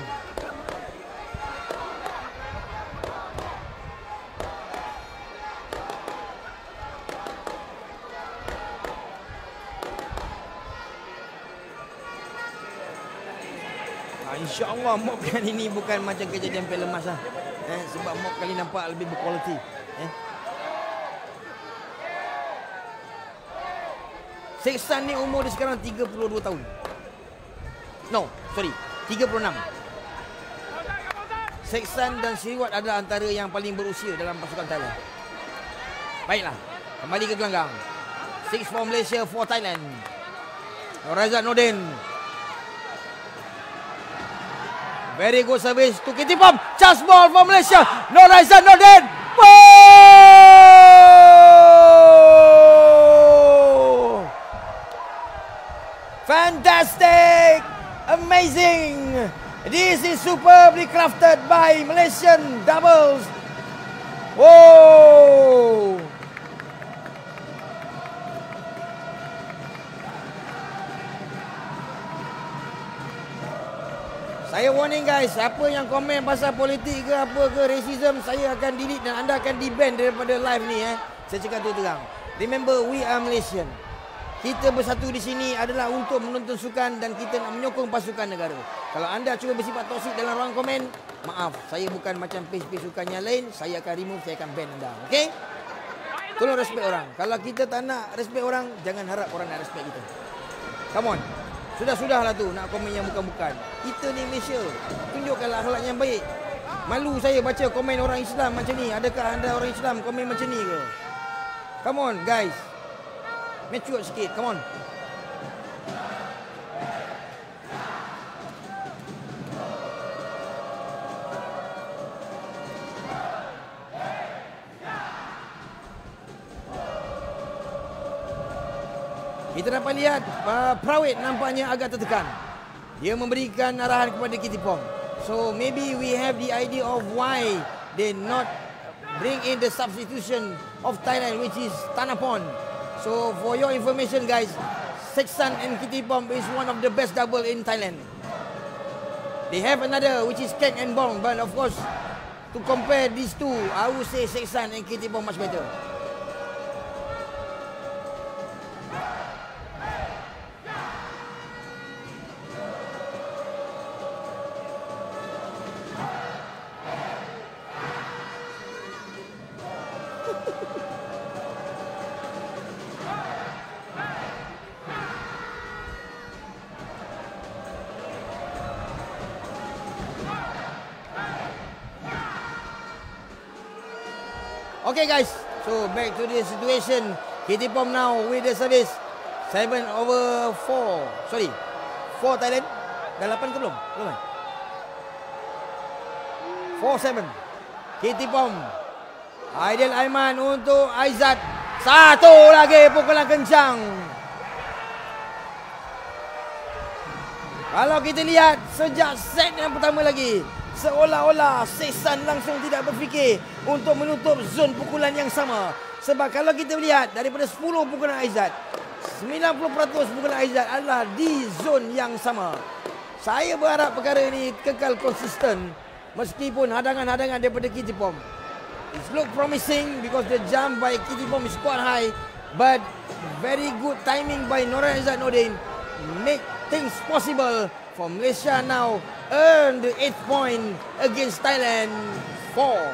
InsyaAllah mop kali ini bukan macam kejadian filem Mas lah. Sebab mop kali nampak lebih berkualiti. Seksan ni umur dia sekarang 32 tahun. No, sorry, 36. Seksan dan Siriwat adalah antara yang paling berusia dalam pasukan Thailand. Baiklah, kembali ke gelanggang. 6 for Malaysia, 4 Thailand. Norazat Nordin. Very good service to Kitipom. Chance ball for Malaysia. Norazat Nordin. Oh! Fantastic! Amazing! This is superbly crafted by Malaysian doubles. Oh! Saya warning guys, apa yang komen pasal politik ke apa ke racism, saya akan delete dan anda akan di-ban daripada live ni Saya cakap tu terang. Remember, we are Malaysian. Kita bersatu di sini adalah untuk menonton sukan dan kita nak menyokong pasukan negara. Kalau anda cuba bersifat toksik dalam ruang komen, maaf, saya bukan macam page-page sukan yang lain, saya akan remove, saya akan ban anda. Okey? Tolong respect orang. Kalau kita tak nak respect orang, jangan harap orang nak respect kita. Come on. Sudah-sudahlah tu nak komen yang bukan-bukan. Kita ni Malaysia. Tunjukkanlah akhlak yang baik. Malu saya baca komen orang Islam macam ni. Adakah anda orang Islam komen macam ni ke? Come on guys. Mature sikit. Come on. Kita dapat lihat Prawit nampaknya agak tertekan. Dia memberikan arahan kepada Kitipom. So maybe we have the idea of why they not bring in the substitution of Thailand, which is Tanapon. So for your information guys, Seksan and Kitipom is one of the best double in Thailand. They have another which is Keng and Bong, but of course to compare these two, I would say Seksan and Kitipom much better. Okay guys, so back to the situation. Kitipom now with the service 7/4. Sorry, 4 Thailand. Dah 8 ke belum? Belum kan? 4-7. Kitipom. Aidil Aiman untuk Aizat. Satu lagi pukulan kencang. Kalau kita lihat sejak set yang pertama lagi, seolah-olah Seksan langsung tidak berfikir untuk menutup zon pukulan yang sama. Sebab kalau kita lihat daripada 10 pukulan Aizat, 90% pukulan Aizat adalah di zon yang sama. Saya berharap perkara ini kekal konsisten meskipun hadangan-hadangan daripada Kitipom. It look promising because the jump by Kitipom is quite high, but very good timing by Norazat Nordin make things possible for Malaysia now earn the 8th point against Thailand 4.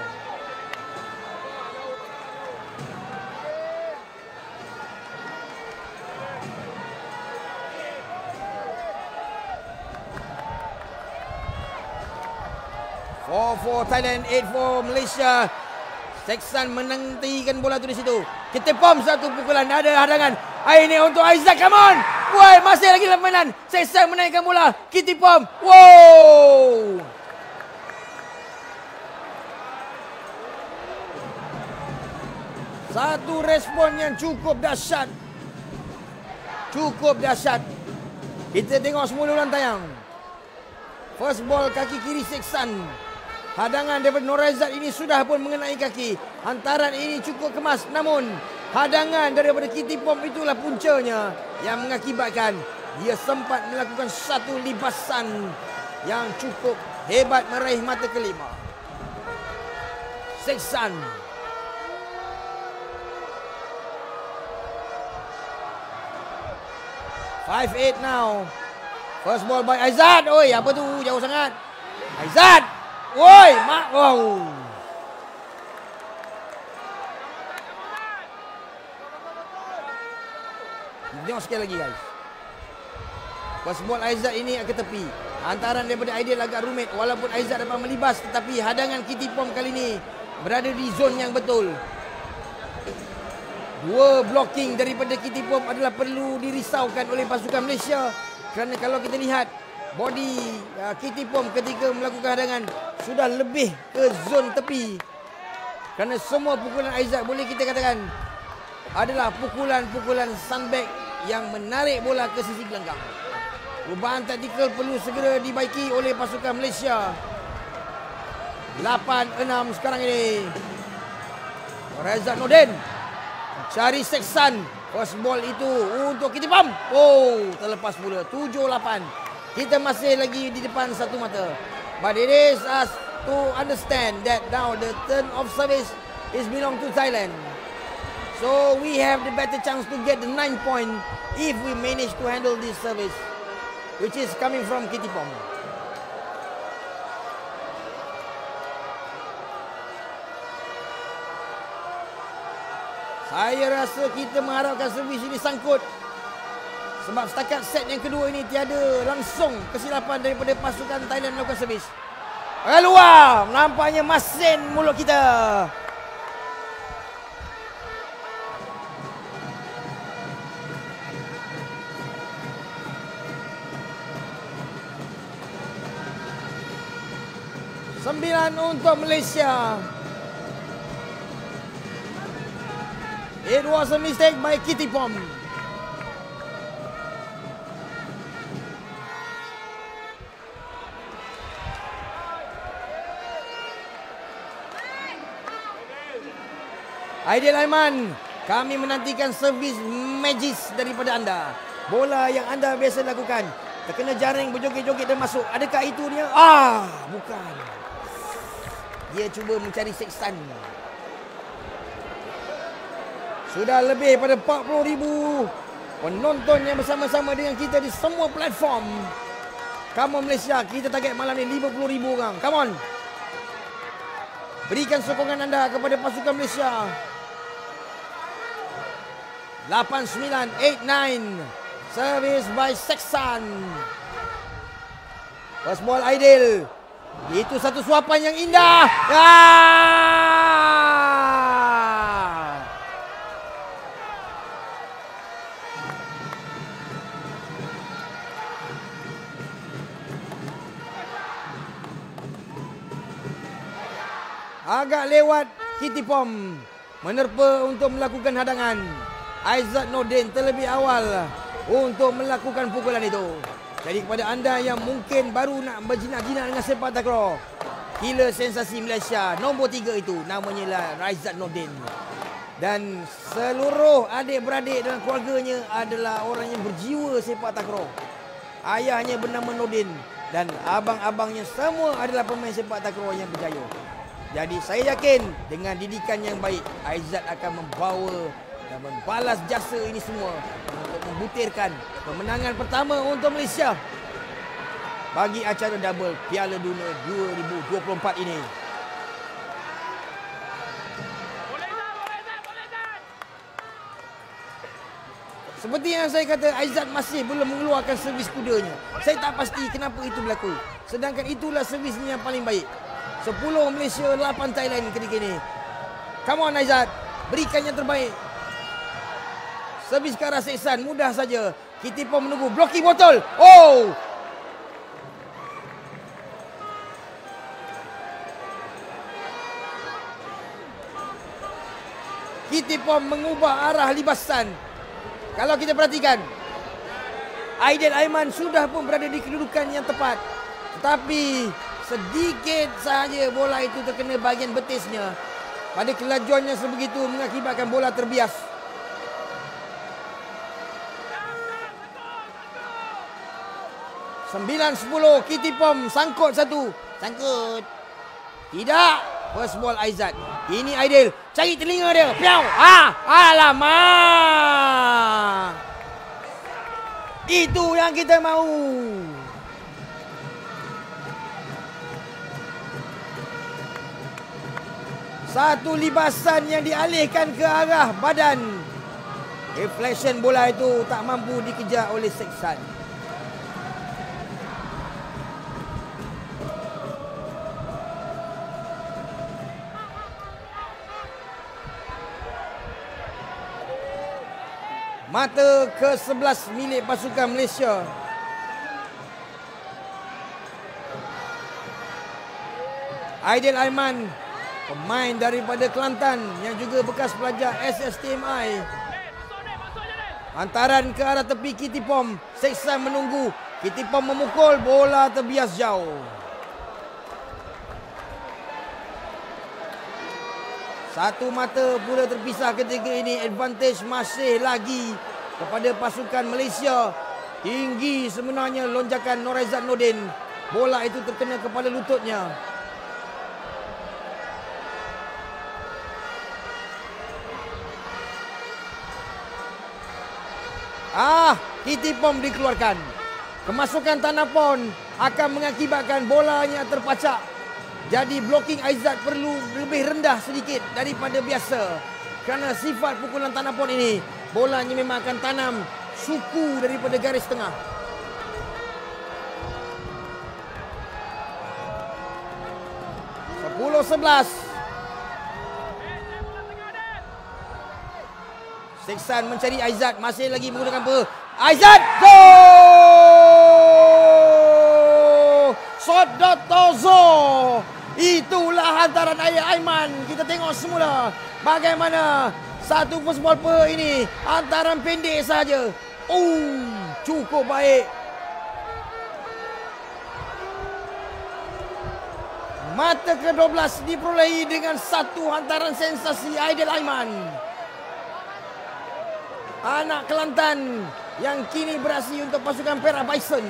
For Thailand, 8-4 Malaysia. Seksan menantikan bola tu di situ. Kitipom satu pukulan, ada hadangan. Ini untuk Aizat, come on. Woi, masih lagi dalam permainan. Seksan menaikkan bola. Kitipom. Wow. Satu respon yang cukup dahsyat. Cukup dahsyat. Kita tengok semula ulang tayang. First ball kaki kiri Seksan. Hadangan daripada Nur Aizat ini sudah pun mengenai kaki. Hantaran ini cukup kemas. Namun hadangan daripada Kittipom itulah puncanya yang mengakibatkan dia sempat melakukan satu libasan yang cukup hebat meraih mata kelima. Seksan. Five eight now. First ball by Aizat. Oi, apa tu? Jauh sangat. Aizat. Woi, mak. Wow. Tengok sekali lagi, guys. First ball Aizat ini ke tepi. Hantaran daripada Aidil agak rumit. Walaupun Aizat dapat melibas, tetapi hadangan Kittipom kali ini berada di zon yang betul. Dua blocking daripada Kittipom adalah perlu dirisaukan oleh pasukan Malaysia. Kerana kalau kita lihat body Kittipom ketika melakukan hadangan sudah lebih ke zon tepi. Kerana semua pukulan Aizat boleh kita katakan adalah pukulan-pukulan sandbag yang menarik bola ke sisi gelanggang. Perubahan taktikal perlu segera dibaiki oleh pasukan Malaysia. 8-6 sekarang ini. Aizat Nordin cari Seksan. First ball itu untuk Kittipom. Oh, terlepas pula. 7-8. Kita masih lagi di depan satu mata. But it is us to understand that now the turn of service is belong to Thailand. So we have the better chance to get the 9 point if we manage to handle this service, which is coming from Kittipom. Saya rasa kita mengharapkan servis ini sangkut. Sebab setakat set yang kedua ini tiada langsung kesilapan daripada pasukan Thailand melakukan servis. Keluar, nampaknya masin mulut kita. Sembilan untuk Malaysia. It was a mistake by Kittipom. Aidil Aiman, kami menantikan servis magis daripada anda. Bola yang anda biasa lakukan. Terkena jaring, berjoget-joget dan masuk. Adakah itu dia? Bukan. Dia cuba mencari Seksan. Sudah lebih pada 40,000 penonton yang bersama-sama dengan kita di semua platform. Come on Malaysia, kita target malam ni 50,000 orang. Come on. Berikan sokongan anda kepada pasukan Malaysia. 8-9, 8-9. Service by Seksan. First ball Aidil. Itu satu suapan yang indah. Agak lewat Kittipom menerpa untuk melakukan hadangan. Aizat Nordin terlebih awal untuk melakukan pukulan itu. Jadi kepada anda yang mungkin baru nak berjinak-jinak dengan sepak takraw, killer sensasi Malaysia nombor 3 itu namanya lah Aizat Nordin. Dan seluruh adik-beradik dan keluarganya adalah orang yang berjiwa sepak takraw. Ayahnya bernama Nordin dan abang-abangnya semua adalah pemain sepak takraw yang berjaya. Jadi saya yakin dengan didikan yang baik, Aizat akan membawa dan membalas jasa ini semua untuk membutirkan kemenangan pertama untuk Malaysia bagi acara double Piala Dunia 2024 ini. Seperti yang saya kata, Aizat masih belum mengeluarkan servis kudanya. Saya tak pasti kenapa itu berlaku. Sedangkan itulah servisnya yang paling baik. 10 Malaysia, 8 Thailand ketika ini. Come on Aizat, berikan yang terbaik. Servis ke arah Seksan, mudah saja. Kittipom menunggu, blocking botol. Oh! Kitipom mengubah arah libasan. Kalau kita perhatikan, Aidil Aiman sudah pun berada di kedudukan yang tepat. Tetapi sedikit sahaja bola itu terkena bahagian betisnya. Pada kelajuannya sebegitu mengakibatkan bola terbias. Sembilan 10, Kitipom sangkut satu. Sangkut. Tidak. First ball Aizat. Ini Aidil. Cari telinga dia. Piau. Alamak. Itu yang kita mahu. Satu libasan yang dialihkan ke arah badan. Reflection bola itu tak mampu dikejar oleh Seksan. Mata ke-11 milik pasukan Malaysia. Aidil Aiman, pemain daripada Kelantan yang juga bekas pelajar SSTMI. Hantaran ke arah tepi Kitipom. Seksan menunggu. Kitipom memukul, bola terbias jauh. Satu mata pula terpisah ketika ini. Advantage masih lagi kepada pasukan Malaysia. Tinggi sebenarnya lonjakan Norizat Nordin. Bola itu terkena kepala lututnya. Kitipom dikeluarkan. Kemasukan Tanapon akan mengakibatkan bolanya terpacak. Jadi blocking Aizat perlu lebih rendah sedikit daripada biasa. Kerana sifat pukulan Tanapon ini, bolanya memang akan tanam suku daripada garis tengah. Sepuluh 11. Seksan mencari Aizat. Masih lagi menggunakan apa? Aizat! Gol! Sodot Tozo! Itulah hantaran Aidil Aiman. Kita tengok semula bagaimana satu first ball ini. Hantaran pendek saja. Cukup baik. Mata ke-12 diperolehi dengan satu hantaran sensasi Aidil Aiman. Anak Kelantan yang kini beraksi untuk pasukan Perak Bison.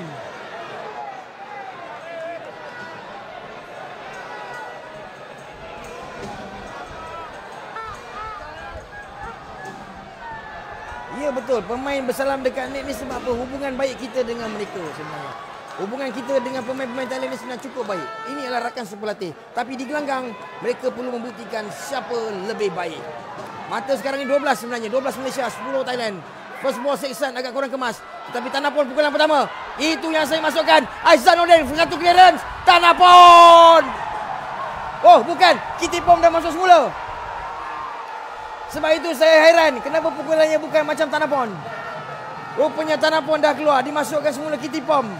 Ya betul, pemain bersalam dekat net ni sebab apa? Hubungan baik kita dengan mereka sebenarnya. Hubungan kita dengan pemain-pemain Thailand ni sebenarnya cukup baik. Ini adalah rakan sepelatih. Tapi di gelanggang, mereka perlu membuktikan siapa lebih baik. Mata sekarang ni 12 sebenarnya. 12 Malaysia, 10 Thailand. First ball Seksan agak kurang kemas. Tetapi Tanapon pukulan pertama. Itu yang saya masukkan. Aizat Nordin, satu clearance. Tanapon! Oh, bukan. Kitipom dah masuk semula. Sebab itu saya heran kenapa pukulannya bukan macam Tanapon. Rupanya Tanapon dah keluar. Dimasukkan semula Kitipom.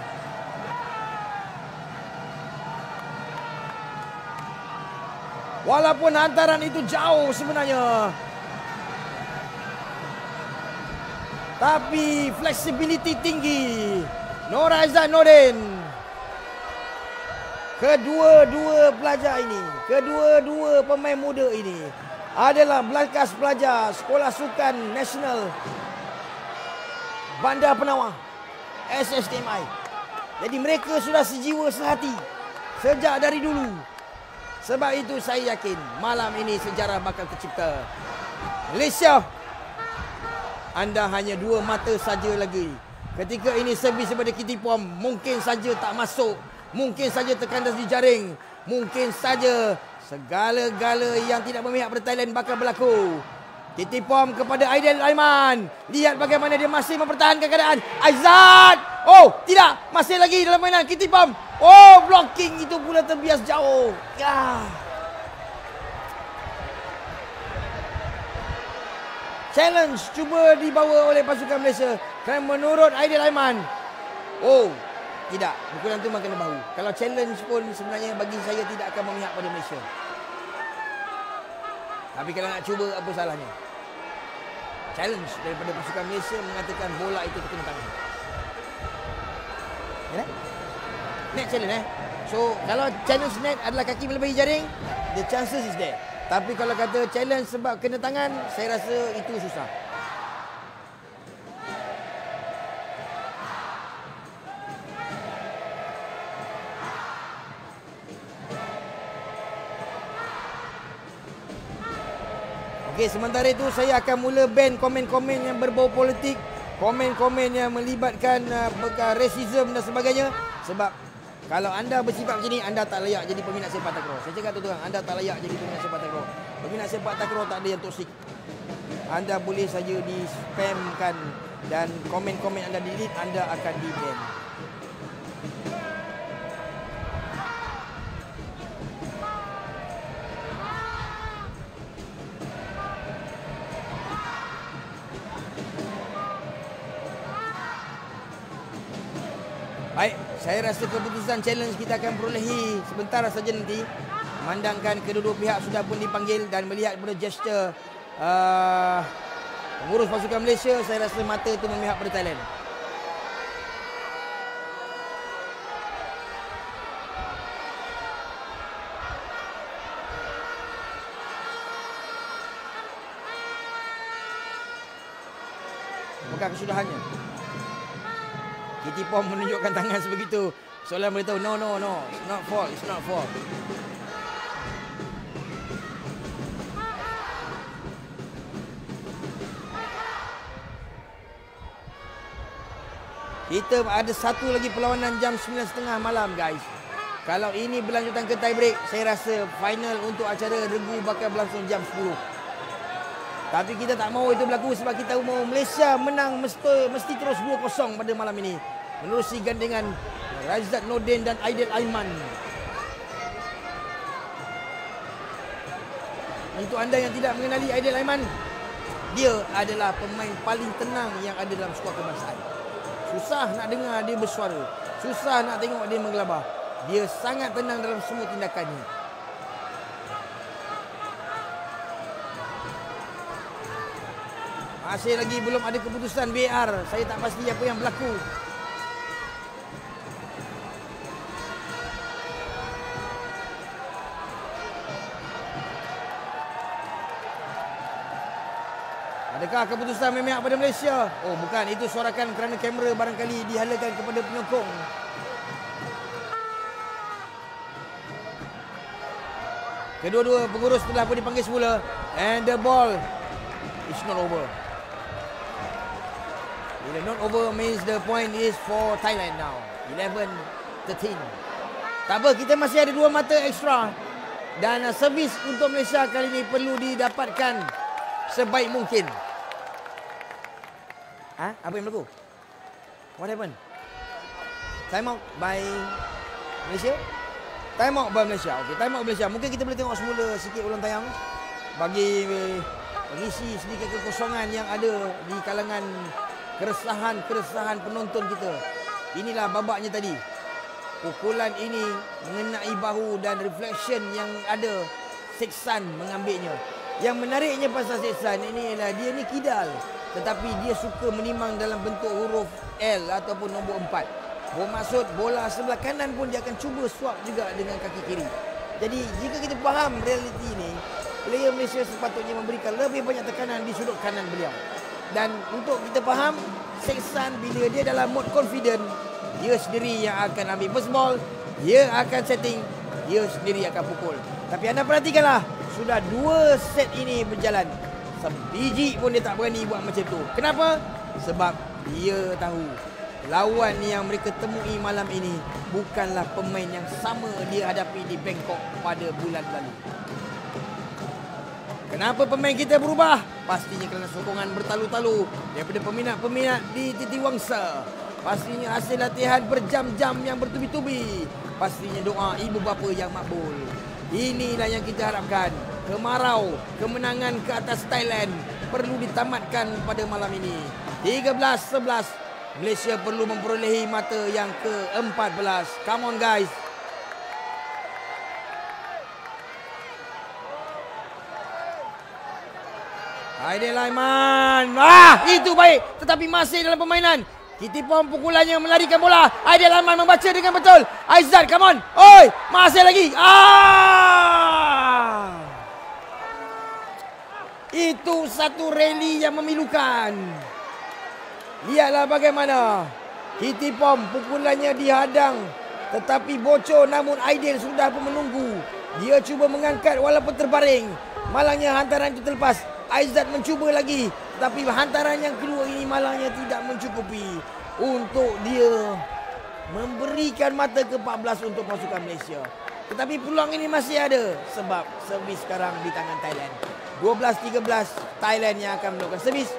Walaupun hantaran itu jauh sebenarnya. Tapi flexibility tinggi. Norizat Nordin. Kedua-dua pelajar ini, kedua-dua pemain muda ini adalah bekas pelajar Sekolah Sukan Nasional Bandar Penawar SSTMI. Jadi mereka sudah sejiwa sehati sejak dari dulu. Sebab itu saya yakin malam ini sejarah bakal tercipta. Malaysia, anda hanya dua mata saja lagi. Ketika ini servis daripada Kitipom mungkin saja tak masuk, mungkin saja terkandas di jaring, mungkin saja segala-gala yang tidak memihak pada Thailand bakal berlaku. Kitipom kepada Aidil Aiman. Lihat bagaimana dia masih mempertahankan keadaan. Aizat! Oh, tidak. Masih lagi dalam mainan Kitipom. Oh, blocking itu pula terbias jauh. Challenge cuba dibawa oleh pasukan Malaysia. Kerana menurut Aidil Aiman, oh, tidak. Pukulan itu makan bahu. Kalau challenge pun sebenarnya bagi saya tidak akan memihak pada Malaysia. Tapi kalau nak cuba, apa salahnya? challenge daripada pasukan Malaysia mengatakan bola itu terkena tangan. Ya? Net challenge So kalau challenge net adalah kaki melebihi jaring, the chances is there. Tapi kalau kata challenge sebab kena tangan, saya rasa itu susah. Okey, sementara itu saya akan mula ban komen-komen yang berbau politik, komen-komen yang melibatkan racism dan sebagainya. Sebab kalau anda bersifat macam ni, anda tak layak jadi peminat sepak takraw. Saya cakap terus, anda tak layak jadi peminat sepak takraw. Peminat sepak takraw tak ada yang toksik. Anda boleh saja di-spamkan dan komen-komen anda delete, anda akan di-ban. Baik, saya rasa keputusan challenge kita akan perolehi sebentar saja nanti. Memandangkan kedua-dua pihak sudah pun dipanggil dan melihat pada gesture pengurus pasukan Malaysia, saya rasa mata itu memihak pada Thailand. Bukan kesudahannya. Kitty Pom menunjukkan tangan sebegitu. Seolah beritahu, no, it's not fault. Kita ada satu lagi perlawanan jam 9.30 malam, guys. Kalau ini berlanjutan ke tie break, saya rasa final untuk acara regu bakal berlangsung jam 10. Tapi kita tak mahu itu berlaku sebab kita mahu Malaysia menang mesti terus 2-0 pada malam ini. Menerusi gandengan Razak Nordin dan Aidil Aiman. Untuk anda yang tidak mengenali Aidil Aiman, dia adalah pemain paling tenang yang ada dalam skuad kebangsaan. Susah nak dengar dia bersuara, susah nak tengok dia menggelabah. Dia sangat tenang dalam semua tindakannya. Masih lagi belum ada keputusan VAR. Saya tak pasti apa yang berlaku. Adakah keputusan memihak pada Malaysia? Oh bukan, itu sorakan kerana kamera barangkali dihalakan kepada penyokong. Kedua-dua pengurus telah pun dipanggil semula. And the ball is not over. Bila not over means the point is for Thailand now. 11-13. Tak apa, kita masih ada 2 mata ekstra. Dan servis untuk Malaysia kali ini perlu didapatkan sebaik mungkin. Apa yang berlaku? What happened? Time out by Malaysia? Time out by Malaysia. Okey, time out Malaysia. Mungkin kita boleh tengok semula sikit ulang tayang bagi mengisi sedikit kekosongan yang ada di kalangan keresahan penonton kita. Inilah babaknya tadi. Pukulan ini mengenai bahu dan reflection yang ada. Seksan mengambilnya. Yang menariknya pasal Seksan ini ialah dia ni kidal, tetapi dia suka menimang dalam bentuk huruf L ataupun nombor 4. Bermaksud bola sebelah kanan pun dia akan cuba swap juga dengan kaki kiri. Jadi jika kita faham realiti ini, player Malaysia sepatutnya memberikan lebih banyak tekanan di sudut kanan beliau. Dan untuk kita faham, Seksan bila dia dalam mode confident, dia sendiri yang akan ambil first ball, dia akan setting, dia sendiri akan pukul. Tapi anda perhatikanlah, sudah 2 set ini berjalan, sebiji pun dia tak berani buat macam tu. Kenapa? Sebab dia tahu lawan yang mereka temui malam ini bukanlah pemain yang sama dia hadapi di Bangkok pada bulan lalu. Kenapa pemain kita berubah? Pastinya kerana sokongan bertalu-talu daripada peminat-peminat di Titi Wangsa. Pastinya hasil latihan berjam-jam yang bertubi-tubi. Pastinya doa ibu bapa yang makbul. Inilah yang kita harapkan. Kemarau, kemenangan ke atas Thailand perlu ditamatkan pada malam ini. 13-11. Malaysia perlu memperolehi mata yang ke-14. Come on guys. Aidil Aiman. Itu baik. Tetapi masih dalam permainan. Kitipom pukulannya melarikan bola. Aidil Aiman membaca dengan betul. Aizat, come on. Oi, masih lagi. Itu satu rally yang memilukan. Lihatlah bagaimana Kitipom pukulannya dihadang. Tetapi bocor, namun Aidil sudah pun menunggu. Dia cuba mengangkat walaupun terbaring. Malangnya hantaran itu terlepas. Aizat mencuba lagi. Tapi hantaran yang kedua ini malangnya tidak mencukupi untuk dia memberikan mata ke-14 untuk pasukan Malaysia. Tetapi peluang ini masih ada sebab servis sekarang di tangan Thailand. 12-13 Thailand yang akan melakukan servis.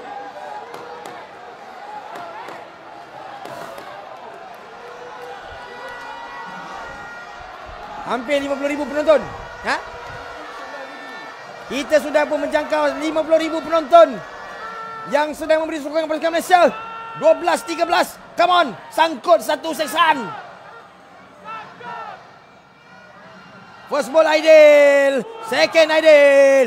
Hampir 50,000 penonton. Kita sudah pun menjangkau 50,000 penonton yang sedang memberi sokongan kepada pasukan Malaysia. 12-13. Come on. Sangkut satu seksan. First ball Aidil. Second Aidil.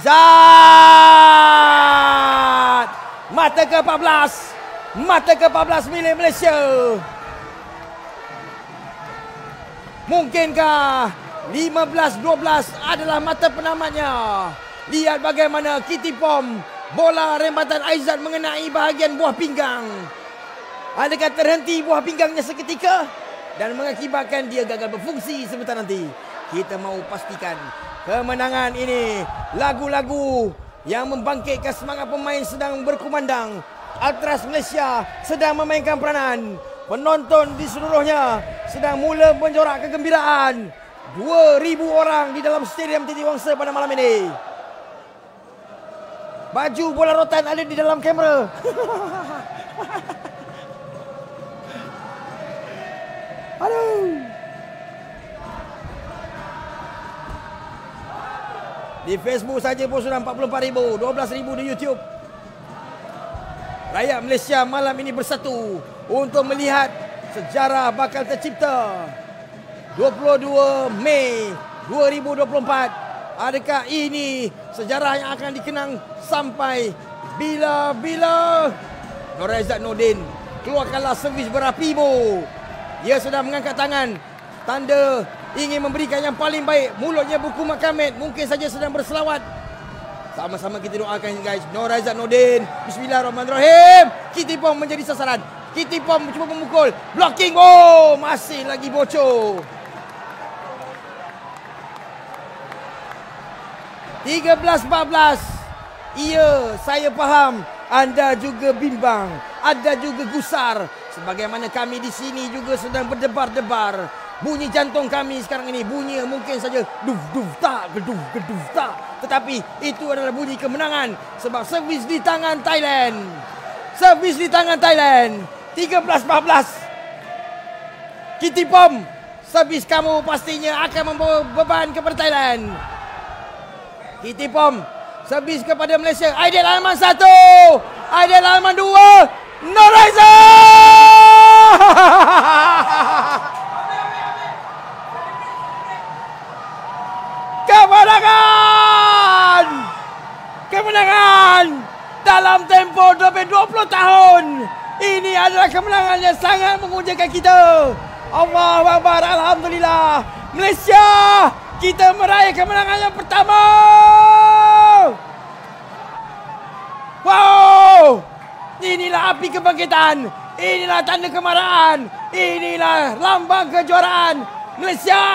Aizat. Mata ke-14. Mata ke-14 milik Malaysia. Mungkinkah 15-12 adalah mata penamatnya? Lihat bagaimana Kitipom, bola rembatan Aizat mengenai bahagian buah pinggang. Adakah terhenti buah pinggangnya seketika dan mengakibatkan dia gagal berfungsi sebentar nanti? Kita mahu pastikan kemenangan ini lagu-lagu yang membangkitkan semangat pemain sedang berkumandang. Ultras Malaysia sedang memainkan peranan. Penonton di seluruhnya sedang mula menjorak kegembiraan. 2,000 orang di dalam stadium Titi Wangsa pada malam ini. Baju bola rotan ada di dalam kamera. Aduh. Di Facebook saja pun sudah 44,000, 12,000 di YouTube. Rakyat Malaysia malam ini bersatu untuk melihat sejarah bakal tercipta. 22 Mei 2024. Adakah ini sejarah yang akan dikenang sampai bila-bila? Nur Aizat Nordin, keluarkanlah servis berapimu. Dia sudah mengangkat tangan, tanda ingin memberikan yang paling baik. Mulutnya berkumat kamit, mungkin saja sedang berselawat. Sama-sama kita doakan guys. Nur Aizat Nordin, bismillahirrahmanirrahim. Kitipom menjadi sasaran. Kitipom cuba memukul, blocking. Oh, masih lagi bocor. 13-14. Ya, saya faham. Anda juga bimbang. Anda juga gusar. Sebagaimana kami di sini juga sedang berdebar-debar. Bunyi jantung kami sekarang ini bunyi mungkin saja duf-duf tak, geduf-geduf tak. Tetapi itu adalah bunyi kemenangan. Sebab servis di tangan Thailand. Servis di tangan Thailand. 13-14. Kitipom, servis kamu pastinya akan membawa beban kepada Thailand. Kitipom, servis kepada Malaysia. Aidil Aiman 1, Aidil Aiman 2, Nur Aizat. Kemenangan! Kemenangan dalam tempoh lebih 20 tahun. Ini adalah kemenangan yang sangat mengujakan kita. Allahu Akbar, alhamdulillah. Malaysia, kita meraih kemenangan yang pertama. Wow! Inilah api kebangkitan. Inilah tanda kemarahan. Inilah lambang kejuaraan Malaysia.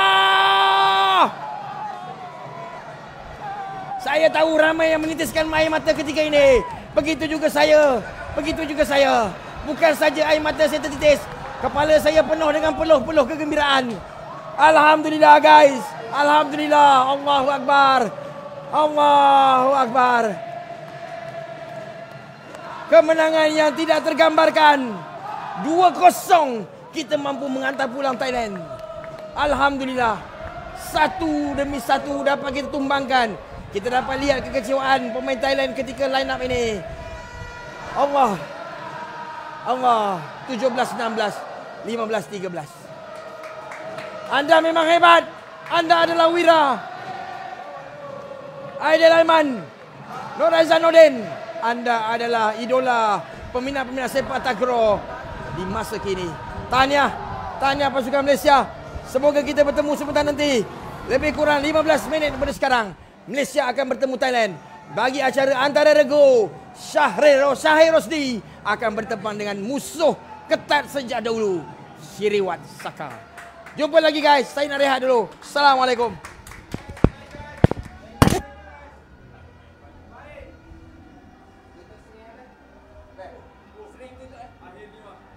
Saya tahu ramai yang menitiskan air mata ketika ini. Begitu juga saya. Begitu juga saya. Bukan saja air mata saya tertitis. Kepala saya penuh dengan peluh-peluh kegembiraan. Alhamdulillah guys. Alhamdulillah. Allahu Akbar. Allahu Akbar. Kemenangan yang tidak tergambarkan. 2-0 kita mampu mengantar pulang Thailand. Alhamdulillah. Satu demi satu dapat kita tumbangkan. Kita dapat lihat kekecewaan pemain Thailand ketika line up ini. Allah. 17-16, 15-13. Anda memang hebat. Anda adalah wira. Aidil Aiman, Nur Aizat Nordin. anda adalah idola peminat-peminat sepak takraw di masa kini. Tahniah pasukan Malaysia. Semoga kita bertemu sebentar nanti. Lebih kurang 15 minit daripada sekarang, Malaysia akan bertemu Thailand bagi acara antara regu. Syahrir Rosdi akan bertempang dengan musuh ketat sejak dahulu, Siriwat Saka. Jumpa lagi guys. Saya nak rehat dulu. Assalamualaikum. Sering tu akhir 5.